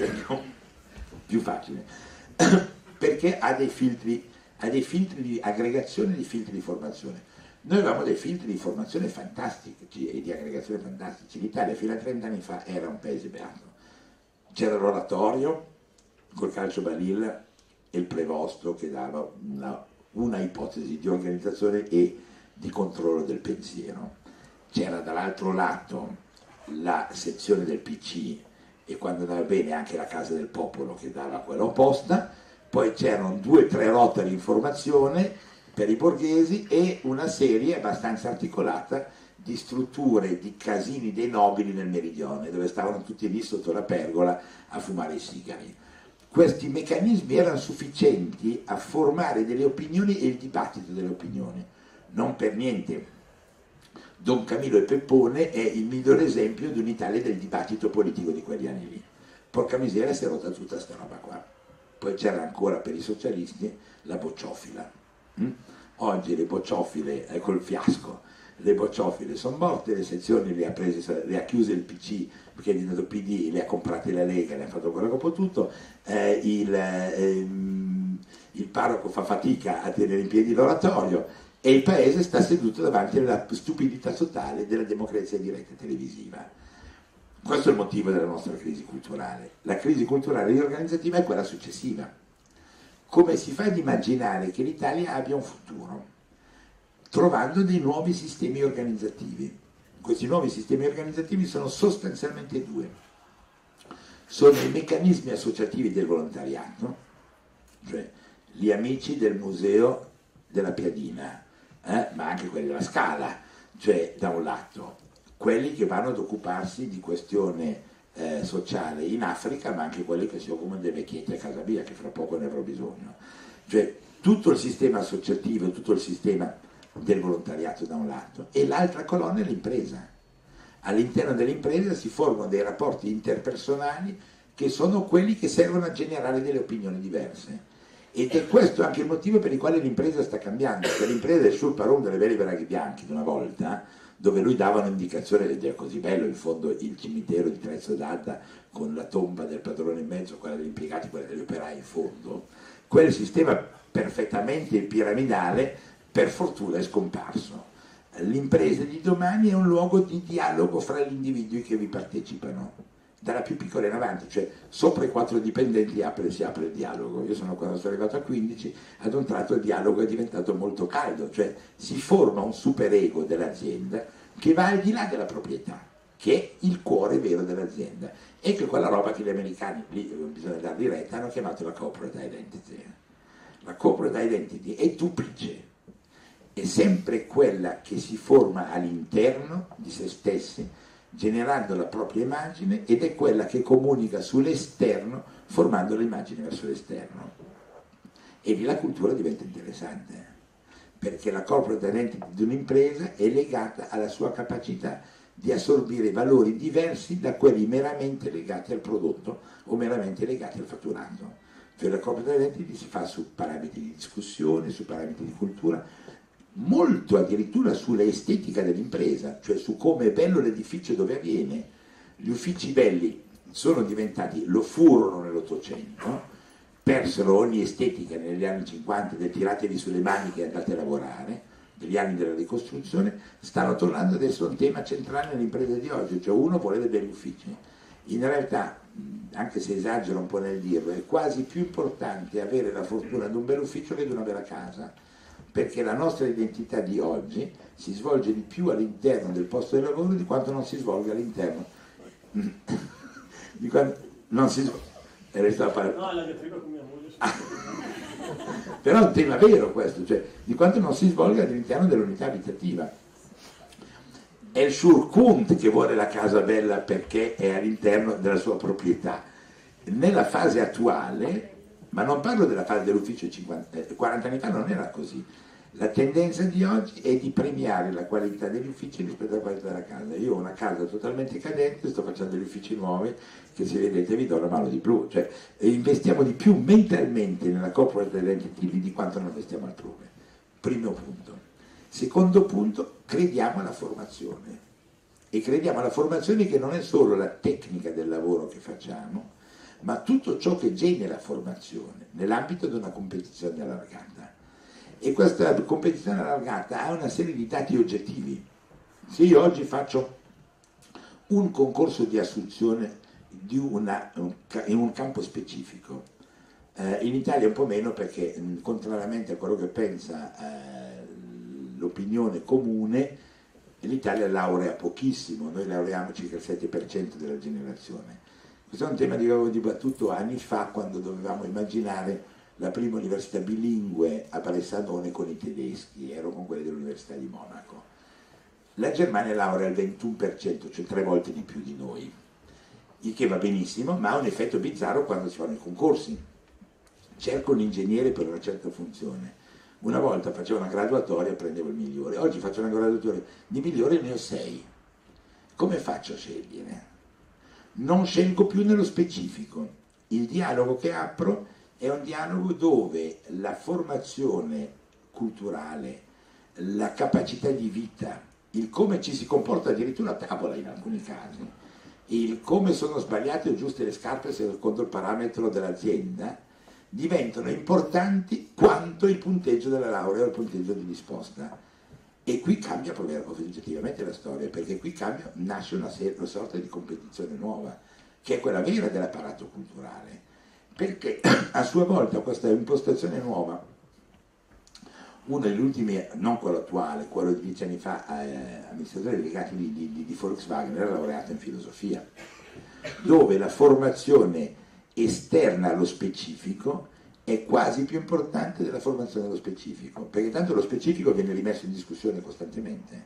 più facile, perché ha dei filtri ha dei filtri di aggregazione e dei filtri di formazione. Noi avevamo dei filtri di formazione fantastici e di aggregazione fantastici. L'Italia fino a trenta anni fa era un paese beato. C'era l'oratorio col calcio balilla e il prevosto che dava una, una ipotesi di organizzazione e di controllo del pensiero. C'era dall'altro lato la sezione del P C e quando andava bene anche la Casa del Popolo che dava quella opposta. Poi c'erano due o tre rotte di informazione per i borghesi e una serie abbastanza articolata di strutture, di casini dei nobili nel meridione, dove stavano tutti lì sotto la pergola a fumare i sigari. Questi meccanismi erano sufficienti a formare delle opinioni e il dibattito delle opinioni. Non per niente Don Camillo e Peppone è il migliore esempio di un'Italia del dibattito politico di quegli anni lì. Porca miseria, si è rotta tutta sta roba qua. Poi c'era ancora per i socialisti la bocciofila. Mm? Oggi le bocciofile, ecco il fiasco, le bocciofile sono morte, le sezioni le ha, prese, le ha chiuse il P C perché è diventato P D, le ha comprate la Lega, le ha fatto quello che ha potuto, eh, il, ehm, il parroco fa fatica a tenere in piedi l'oratorio e il paese sta seduto davanti alla stupidità totale della democrazia diretta televisiva. Questo è il motivo della nostra crisi culturale. La crisi culturale riorganizzativa è quella successiva. Come si fa ad immaginare che l'Italia abbia un futuro? Trovando dei nuovi sistemi organizzativi. Questi nuovi sistemi organizzativi sono sostanzialmente due. Sono i meccanismi associativi del volontariato, cioè gli amici del museo della Piadina, eh, ma anche quelli della Scala, cioè da un lato quelli che vanno ad occuparsi di questione eh, sociale in Africa, ma anche quelli che si occupano dei vecchietti a casa mia, che fra poco ne avrò bisogno. Cioè tutto il sistema associativo, tutto il sistema del volontariato da un lato, e l'altra colonna è l'impresa. All'interno dell'impresa si formano dei rapporti interpersonali che sono quelli che servono a generare delle opinioni diverse. Ed è questo anche il motivo per il quale l'impresa sta cambiando, perché l'impresa del sul Paron delle vere Veraghi Bianchi di una volta, dove lui dava un'indicazione, ed è così bello in fondo il cimitero di Trezzo d'Adda con la tomba del padrone in mezzo, quella degli impiegati, quella degli operai in fondo, quel sistema perfettamente piramidale per fortuna è scomparso. L'impresa di domani è un luogo di dialogo fra gli individui che vi partecipano, dalla più piccola in avanti, cioè sopra i quattro dipendenti apre, si apre il dialogo. Io sono quando sono arrivato a quindici, ad un tratto il dialogo è diventato molto caldo, cioè si forma un superego dell'azienda che va al di là della proprietà, che è il cuore vero dell'azienda. Ecco quella roba che gli americani, lì bisogna dargli retta, hanno chiamato la corporate identity. La corporate identity è duplice, è sempre quella che si forma all'interno di se stessi, generando la propria immagine, ed è quella che comunica sull'esterno formando l'immagine verso l'esterno. E lì la cultura diventa interessante, perché la corporate identity di un'impresa è legata alla sua capacità di assorbire valori diversi da quelli meramente legati al prodotto o meramente legati al fatturato. Cioè la corporate identity si fa su parametri di discussione, su parametri di cultura, molto addirittura sulla estetica dell'impresa, cioè su come è bello l'edificio dove avviene. Gli uffici belli sono diventati, lo furono nell'Ottocento, persero ogni estetica negli anni cinquanta del tiratevi sulle maniche e andate a lavorare, degli anni della ricostruzione, stanno tornando ad essere un tema centrale nell'impresa di oggi, cioè uno vuole dei begli uffici. In realtà, anche se esagero un po' nel dirlo, è quasi più importante avere la fortuna di un bel ufficio che di una bella casa, perché la nostra identità di oggi si svolge di più all'interno del posto di lavoro di quanto non si svolga all'interno di quanto non si svolge. No, è la diatriba con mia moglie. Però è un tema vero questo, cioè di quanto non si svolga all'interno dell'unità abitativa. È il Schurkund che vuole la casa bella perché è all'interno della sua proprietà. Nella fase attuale, ma non parlo della fase dell'ufficio cinquanta, quaranta anni fa non era così. La tendenza di oggi è di premiare la qualità degli uffici rispetto alla qualità della casa. Io ho una casa totalmente cadente, sto facendo degli uffici nuovi, che se vedete vi do la mano di blu. Cioè investiamo di più mentalmente nella corporate identity di quanto non investiamo altrove. Primo punto. Secondo punto, crediamo alla formazione. E crediamo alla formazione che non è solo la tecnica del lavoro che facciamo, ma tutto ciò che genera formazione nell'ambito di una competizione allargata. E questa competizione allargata ha una serie di dati oggettivi. Se io oggi faccio un concorso di assunzione di una, in un campo specifico, eh, in Italia un po' meno perché, contrariamente a quello che pensa eh, l'opinione comune, l'Italia laurea pochissimo, noi laureamo circa il sette per cento della generazione. Questo è un tema che avevo dibattuto anni fa quando dovevamo immaginare la prima università bilingue a Bressanone con i tedeschi, ero con quelli dell'Università di Monaco. La Germania laurea il ventuno per cento, cioè tre volte di più di noi, il che va benissimo, ma ha un effetto bizzarro quando si fanno i concorsi. Cerco un ingegnere per una certa funzione. Una volta facevo una graduatoria e prendevo il migliore, oggi faccio una graduatoria di migliore e ne ho sei. Come faccio a scegliere? Non scelgo più nello specifico. Il dialogo che apro è un dialogo dove la formazione culturale, la capacità di vita, il come ci si comporta addirittura a tavola in alcuni casi, il come sono sbagliate o giuste le scarpe secondo il parametro dell'azienda, diventano importanti quanto il punteggio della laurea o il punteggio di risposta. E qui cambia oggettivamente la storia, perché qui cambia, nasce una, una sorta di competizione nuova, che è quella vera dell'apparato culturale, perché a sua volta questa impostazione nuova, uno degli ultimi, non quello attuale, quello di dieci anni fa, eh, amministratore delegato di, di, di Volkswagen, era laureato in filosofia, dove la formazione esterna allo specifico è quasi più importante della formazione dello specifico, perché tanto lo specifico viene rimesso in discussione costantemente.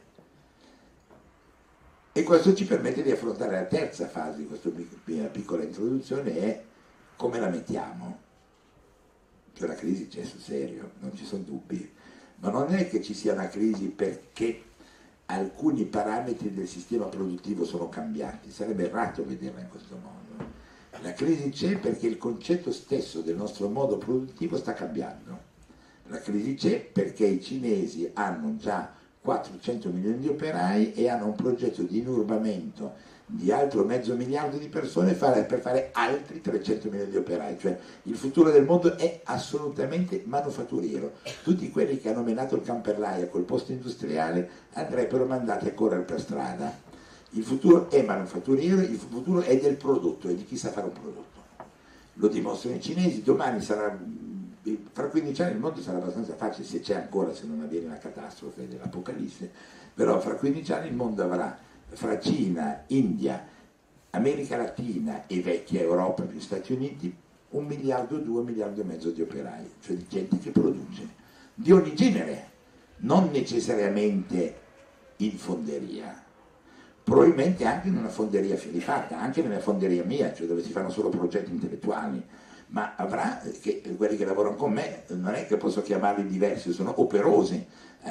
E questo ci permette di affrontare la terza fase di questa mia piccola introduzione, è come la mettiamo. Cioè la crisi c'è sul serio, non ci sono dubbi, ma non è che ci sia una crisi perché alcuni parametri del sistema produttivo sono cambiati, sarebbe errato vederla in questo modo. La crisi c'è perché il concetto stesso del nostro modo produttivo sta cambiando. La crisi c'è perché i cinesi hanno già quattrocento milioni di operai e hanno un progetto di inurbamento di altro mezzo miliardo di persone per fare altri trecento milioni di operai. Cioè il futuro del mondo è assolutamente manufatturiero. Tutti quelli che hanno menato il camperlaio col posto industriale andrebbero mandati a correre per strada. Il futuro è manufatturiero, il futuro è del prodotto e di chi sa fare un prodotto. Lo dimostrano i cinesi, domani sarà, fra quindici anni il mondo sarà abbastanza facile, se c'è ancora, se non avviene la catastrofe dell'Apocalisse, però fra quindici anni il mondo avrà, fra Cina, India, America Latina e vecchia Europa più Stati Uniti, un miliardo, due miliardi e mezzo di operai, cioè di gente che produce, di ogni genere, non necessariamente in fonderia, probabilmente anche in una fonderia filippata, anche nella fonderia mia, cioè dove si fanno solo progetti intellettuali, ma avrà, che, quelli che lavorano con me, non è che posso chiamarli diversi, sono operosi,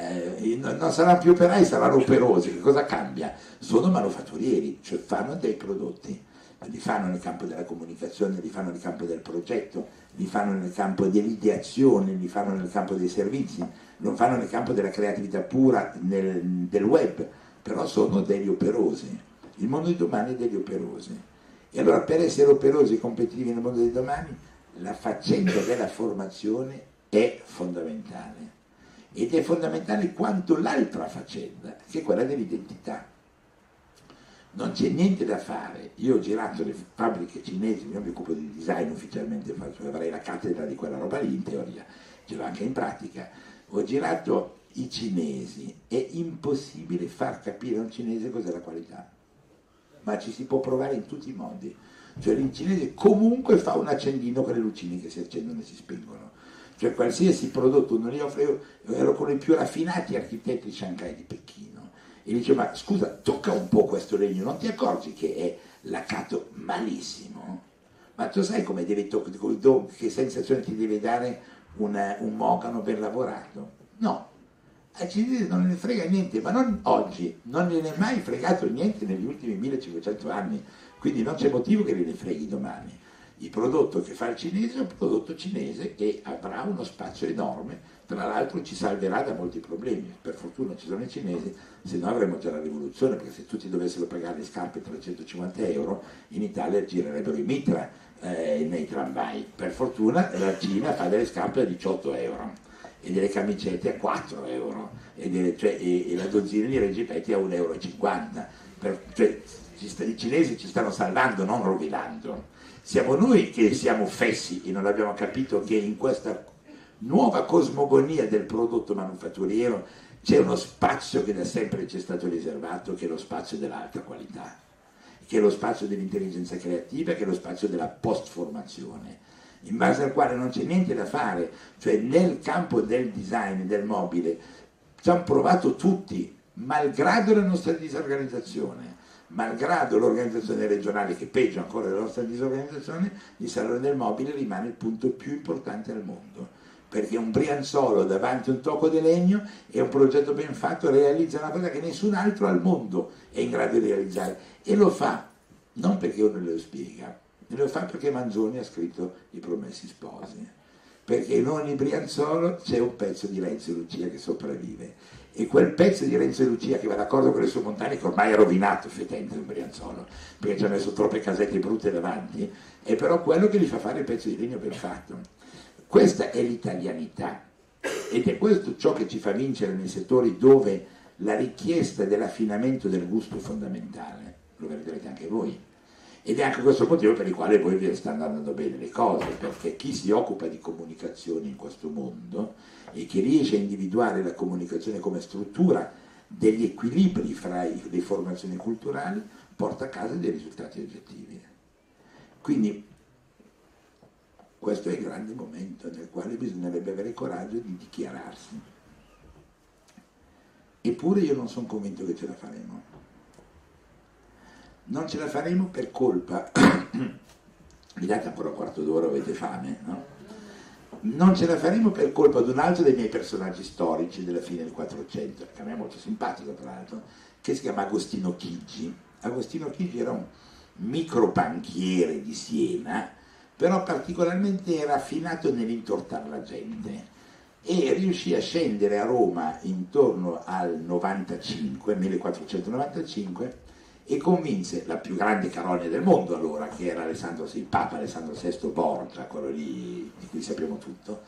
eh, non saranno più operai, saranno operosi. Che cosa cambia? Sono manufatturieri, cioè fanno dei prodotti, li fanno nel campo della comunicazione, li fanno nel campo del progetto, li fanno nel campo dell'ideazione, li fanno nel campo dei servizi, non fanno nel campo della creatività pura, nel, del web, però sono degli operosi. Il mondo di domani è degli operosi. E allora per essere operosi e competitivi nel mondo di domani, la faccenda della formazione è fondamentale. Ed è fondamentale quanto l'altra faccenda, che è quella dell'identità. Non c'è niente da fare. Io ho girato le fabbriche cinesi, io mi occupo di design ufficialmente, faccio, avrei la cattedra di quella roba lì in teoria, ce l'ho anche in pratica. Ho girato i cinesi, è impossibile far capire a un cinese cos'è la qualità, ma ci si può provare in tutti i modi. Cioè il cinese comunque fa un accendino con le lucine che si accendono e si spengono, cioè qualsiasi prodotto non li offre. Io ero con i più raffinati architetti Shanghai di Pechino e dice: ma scusa, tocca un po' questo legno, non ti accorgi che è laccato malissimo? Ma tu sai come deve toccare, che sensazione ti deve dare una, un mogano ben lavorato? No, ai cinesi non ne frega niente, ma non oggi, non gliene è mai fregato niente negli ultimi millecinquecento anni, quindi non c'è motivo che gliene freghi domani. Il prodotto che fa il cinese è un prodotto cinese che avrà uno spazio enorme, tra l'altro ci salverà da molti problemi. Per fortuna ci sono i cinesi, se no avremmo già la rivoluzione, perché se tutti dovessero pagare le scarpe trecentocinquanta euro, in Italia girerebbero i mitra eh, nei tramvai. Per fortuna la Cina fa delle scarpe a diciotto euro e delle camicette a quattro euro e, delle, cioè, e, e la dozzina di reggipeti a un euro e cinquanta. Per, cioè, ci sta, i cinesi ci stanno salvando, non rovinando. Siamo noi che siamo fessi e non abbiamo capito che in questa nuova cosmogonia del prodotto manufatturiero c'è uno spazio che da sempre ci è stato riservato, che è lo spazio dell'alta qualità, che è lo spazio dell'intelligenza creativa, che è lo spazio della post-formazione, in base al quale non c'è niente da fare. Cioè nel campo del design, del mobile, ci hanno provato tutti, malgrado la nostra disorganizzazione, malgrado l'organizzazione regionale, che è peggio ancora della nostra disorganizzazione. Il salone del mobile rimane il punto più importante al mondo, perché un brianzolo davanti a un tocco di legno e un progetto ben fatto realizza una cosa che nessun altro al mondo è in grado di realizzare, e lo fa non perché uno lo spiega, lo fa perché Manzoni ha scritto I Promessi Sposi, perché in ogni brianzolo c'è un pezzo di Renzo e Lucia che sopravvive, e quel pezzo di Renzo e Lucia che va d'accordo con le sue montagne, che ormai è rovinato effettivamente un brianzolo perché ci ha messo troppe casette brutte davanti, è però quello che gli fa fare il pezzo di legno ben fatto. Questa è l'italianità, ed è questo ciò che ci fa vincere nei settori dove la richiesta dell'affinamento del gusto è fondamentale, lo vedrete anche voi. Ed è anche questo motivo per il quale voi vi stanno andando bene le cose, perché chi si occupa di comunicazione in questo mondo e che riesce a individuare la comunicazione come struttura degli equilibri fra le formazioni culturali porta a casa dei risultati oggettivi. Quindi Questo è il grande momento nel quale bisognerebbe avere coraggio di dichiararsi. Eppure io non sono convinto che ce la faremo. Non ce la faremo per colpa, mi date ancora un quarto d'ora, avete fame, no? Non ce la faremo per colpa di un altro dei miei personaggi storici della fine del Quattrocento, che a me è molto simpatico tra l'altro, che si chiama Agostino Chigi. Agostino Chigi era un microbanchiere di Siena, però particolarmente raffinato nell'intortare la gente, e riuscì a scendere a Roma intorno al novantacinque, millequattrocentonovantacinque, e convinse la più grande carogna del mondo allora, che era Alessandro, il Papa Alessandro sesto Borgia, quello lì di cui sappiamo tutto,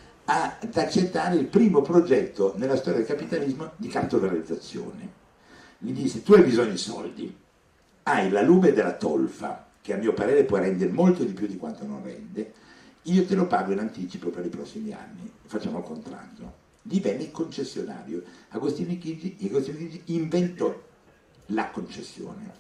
ad accettare il primo progetto nella storia del capitalismo di cartolarizzazione. Gli disse: tu hai bisogno di soldi, hai la lume della tolfa, che a mio parere può rendere molto di più di quanto non rende, io te lo pago in anticipo per i prossimi anni, facciamo il contratto. Divenne concessionario. Agostino Chigi, Agostino Chigi inventò la concessione,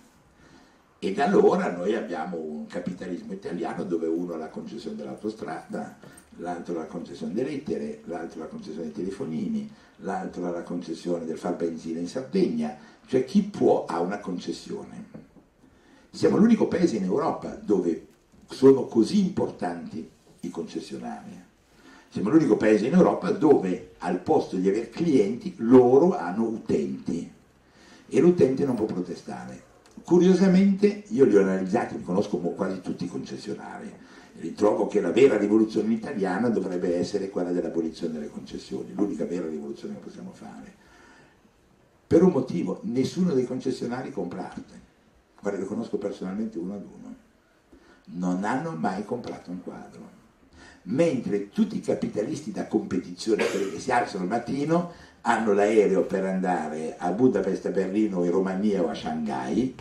e da allora noi abbiamo un capitalismo italiano dove uno ha la concessione dell'autostrada, l'altro ha la concessione delle lettere, l'altro ha la concessione dei telefonini, l'altro ha la concessione del far benzina in Sardegna, cioè chi può ha una concessione. Siamo l'unico paese in Europa dove sono così importanti i concessionari. Siamo l'unico paese in Europa dove al posto di avere clienti loro hanno utenti, e l'utente non può protestare. Curiosamente io li ho analizzati, mi conosco quasi tutti i concessionari, e ritrovo che la vera rivoluzione italiana dovrebbe essere quella dell'abolizione delle concessioni, l'unica vera rivoluzione che possiamo fare. Per un motivo: nessuno dei concessionari compra arte. Guarda, lo conosco personalmente uno ad uno. Non hanno mai comprato un quadro. Mentre tutti i capitalisti da competizione, quelli che si alzano al mattino, hanno l'aereo per andare a Budapest, a Berlino, in Romania o a Shanghai,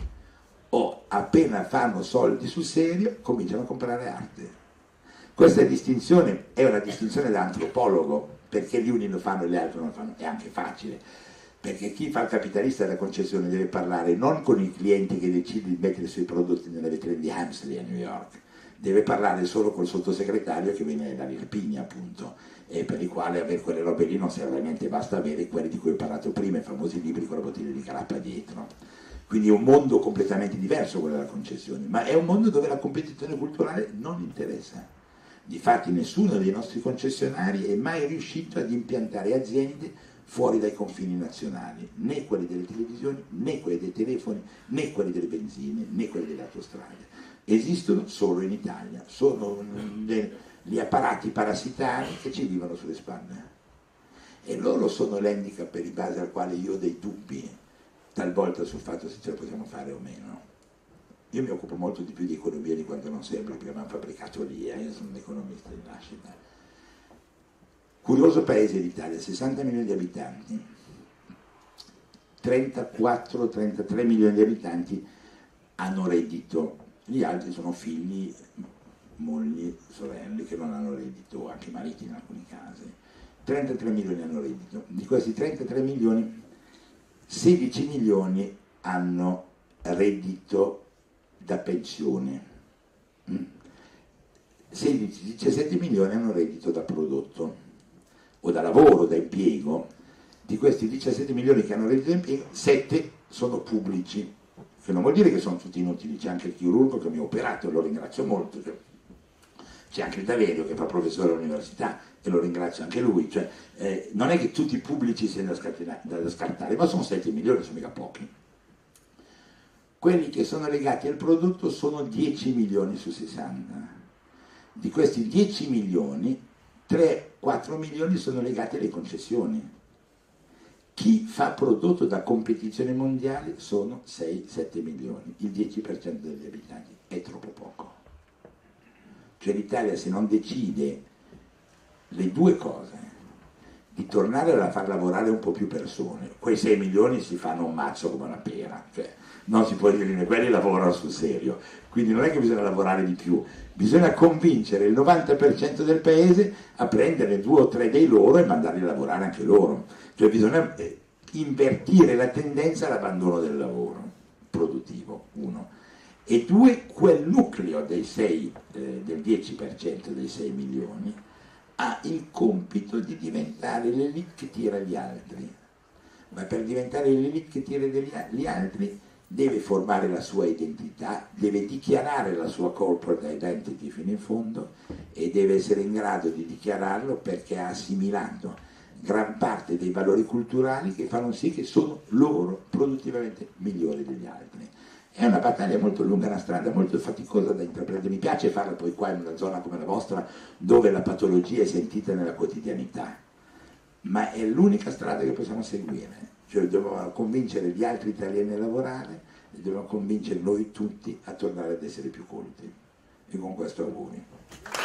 o appena fanno soldi sul serio cominciano a comprare arte. Questa distinzione è una distinzione da antropologo, perché gli uni lo fanno e gli altri non lo fanno, è anche facile, perché chi fa il capitalista della concessione deve parlare non con il cliente che decide di mettere i suoi prodotti nelle vetrine di Hamsley a New York, deve parlare solo col sottosegretario che viene dall'Irpinia, appunto, e per il quale avere quelle robe lì non serve niente, basta avere quelli di cui ho parlato prima, i famosi libri con la bottiglia di grappa dietro. Quindi è un mondo completamente diverso quello della concessione, ma è un mondo dove la competizione culturale non interessa. Difatti nessuno dei nostri concessionari è mai riuscito ad impiantare aziende fuori dai confini nazionali, né quelli delle televisioni, né quelli dei telefoni, né quelli delle benzine, né quelli delle autostrade. Esistono solo in Italia, sono gli apparati parassitari che ci vivono sulle spalle, e loro sono l'handicap in base al quale io ho dei dubbi talvolta sul fatto se ce la possiamo fare o meno. Io mi occupo molto di più di economia di quanto non sembra, perché mi hanno fabbricato lì, eh? Io sono un economista di nascita. Curioso paese l'Italia, sessanta milioni di abitanti, trentaquattro trentatré milioni di abitanti hanno reddito, gli altri sono figli, mogli, sorelle che non hanno reddito, anche mariti in alcuni casi. trentatré milioni hanno reddito, di questi trentatré milioni sedici milioni hanno reddito da pensione, sedici diciassette milioni hanno reddito da prodotto o da lavoro, da impiego. Di questi diciassette milioni che hanno reddito da impiego, sette sono pubblici, che non vuol dire che sono tutti inutili, c'è anche il chirurgo che mi ha operato e lo ringrazio molto, c'è anche il Daverio che fa professore all'università e lo ringrazio anche lui, cioè, eh, non è che tutti i pubblici siano da, da scartare, ma sono sette milioni, sono mica pochi. Quelli che sono legati al prodotto sono dieci milioni su sessanta. Di questi dieci milioni, tre quattro milioni sono legati alle concessioni. Chi fa prodotto da competizione mondiale sono sei sette milioni, il dieci per cento degli abitanti, è troppo poco. Cioè l'Italia, se non decide le due cose, di tornare a far lavorare un po' più persone, quei sei milioni si fanno un mazzo come una pera, cioè non si può dire che quelli lavorano sul serio, quindi non è che bisogna lavorare di più, bisogna convincere il novanta per cento del paese a prendere due o tre dei loro e mandarli a lavorare anche loro, cioè bisogna invertire la tendenza all'abbandono del lavoro produttivo, uno. e due, quel nucleo dei sei, eh, del dieci per cento dei sei milioni ha il compito di diventare l'elite che tira gli altri, ma per diventare l'elite che tira gli altri deve formare la sua identità, deve dichiarare la sua corporate identity fino in fondo e deve essere in grado di dichiararlo perché ha assimilato gran parte dei valori culturali che fanno sì che sono loro produttivamente migliori degli altri. È una battaglia molto lunga, una strada molto faticosa da intraprendere. Mi piace farla poi qua in una zona come la vostra, dove la patologia è sentita nella quotidianità, ma è l'unica strada che possiamo seguire. Cioè dobbiamo convincere gli altri italiani a lavorare e dobbiamo convincere noi tutti a tornare ad essere più colti. E con questo auguri.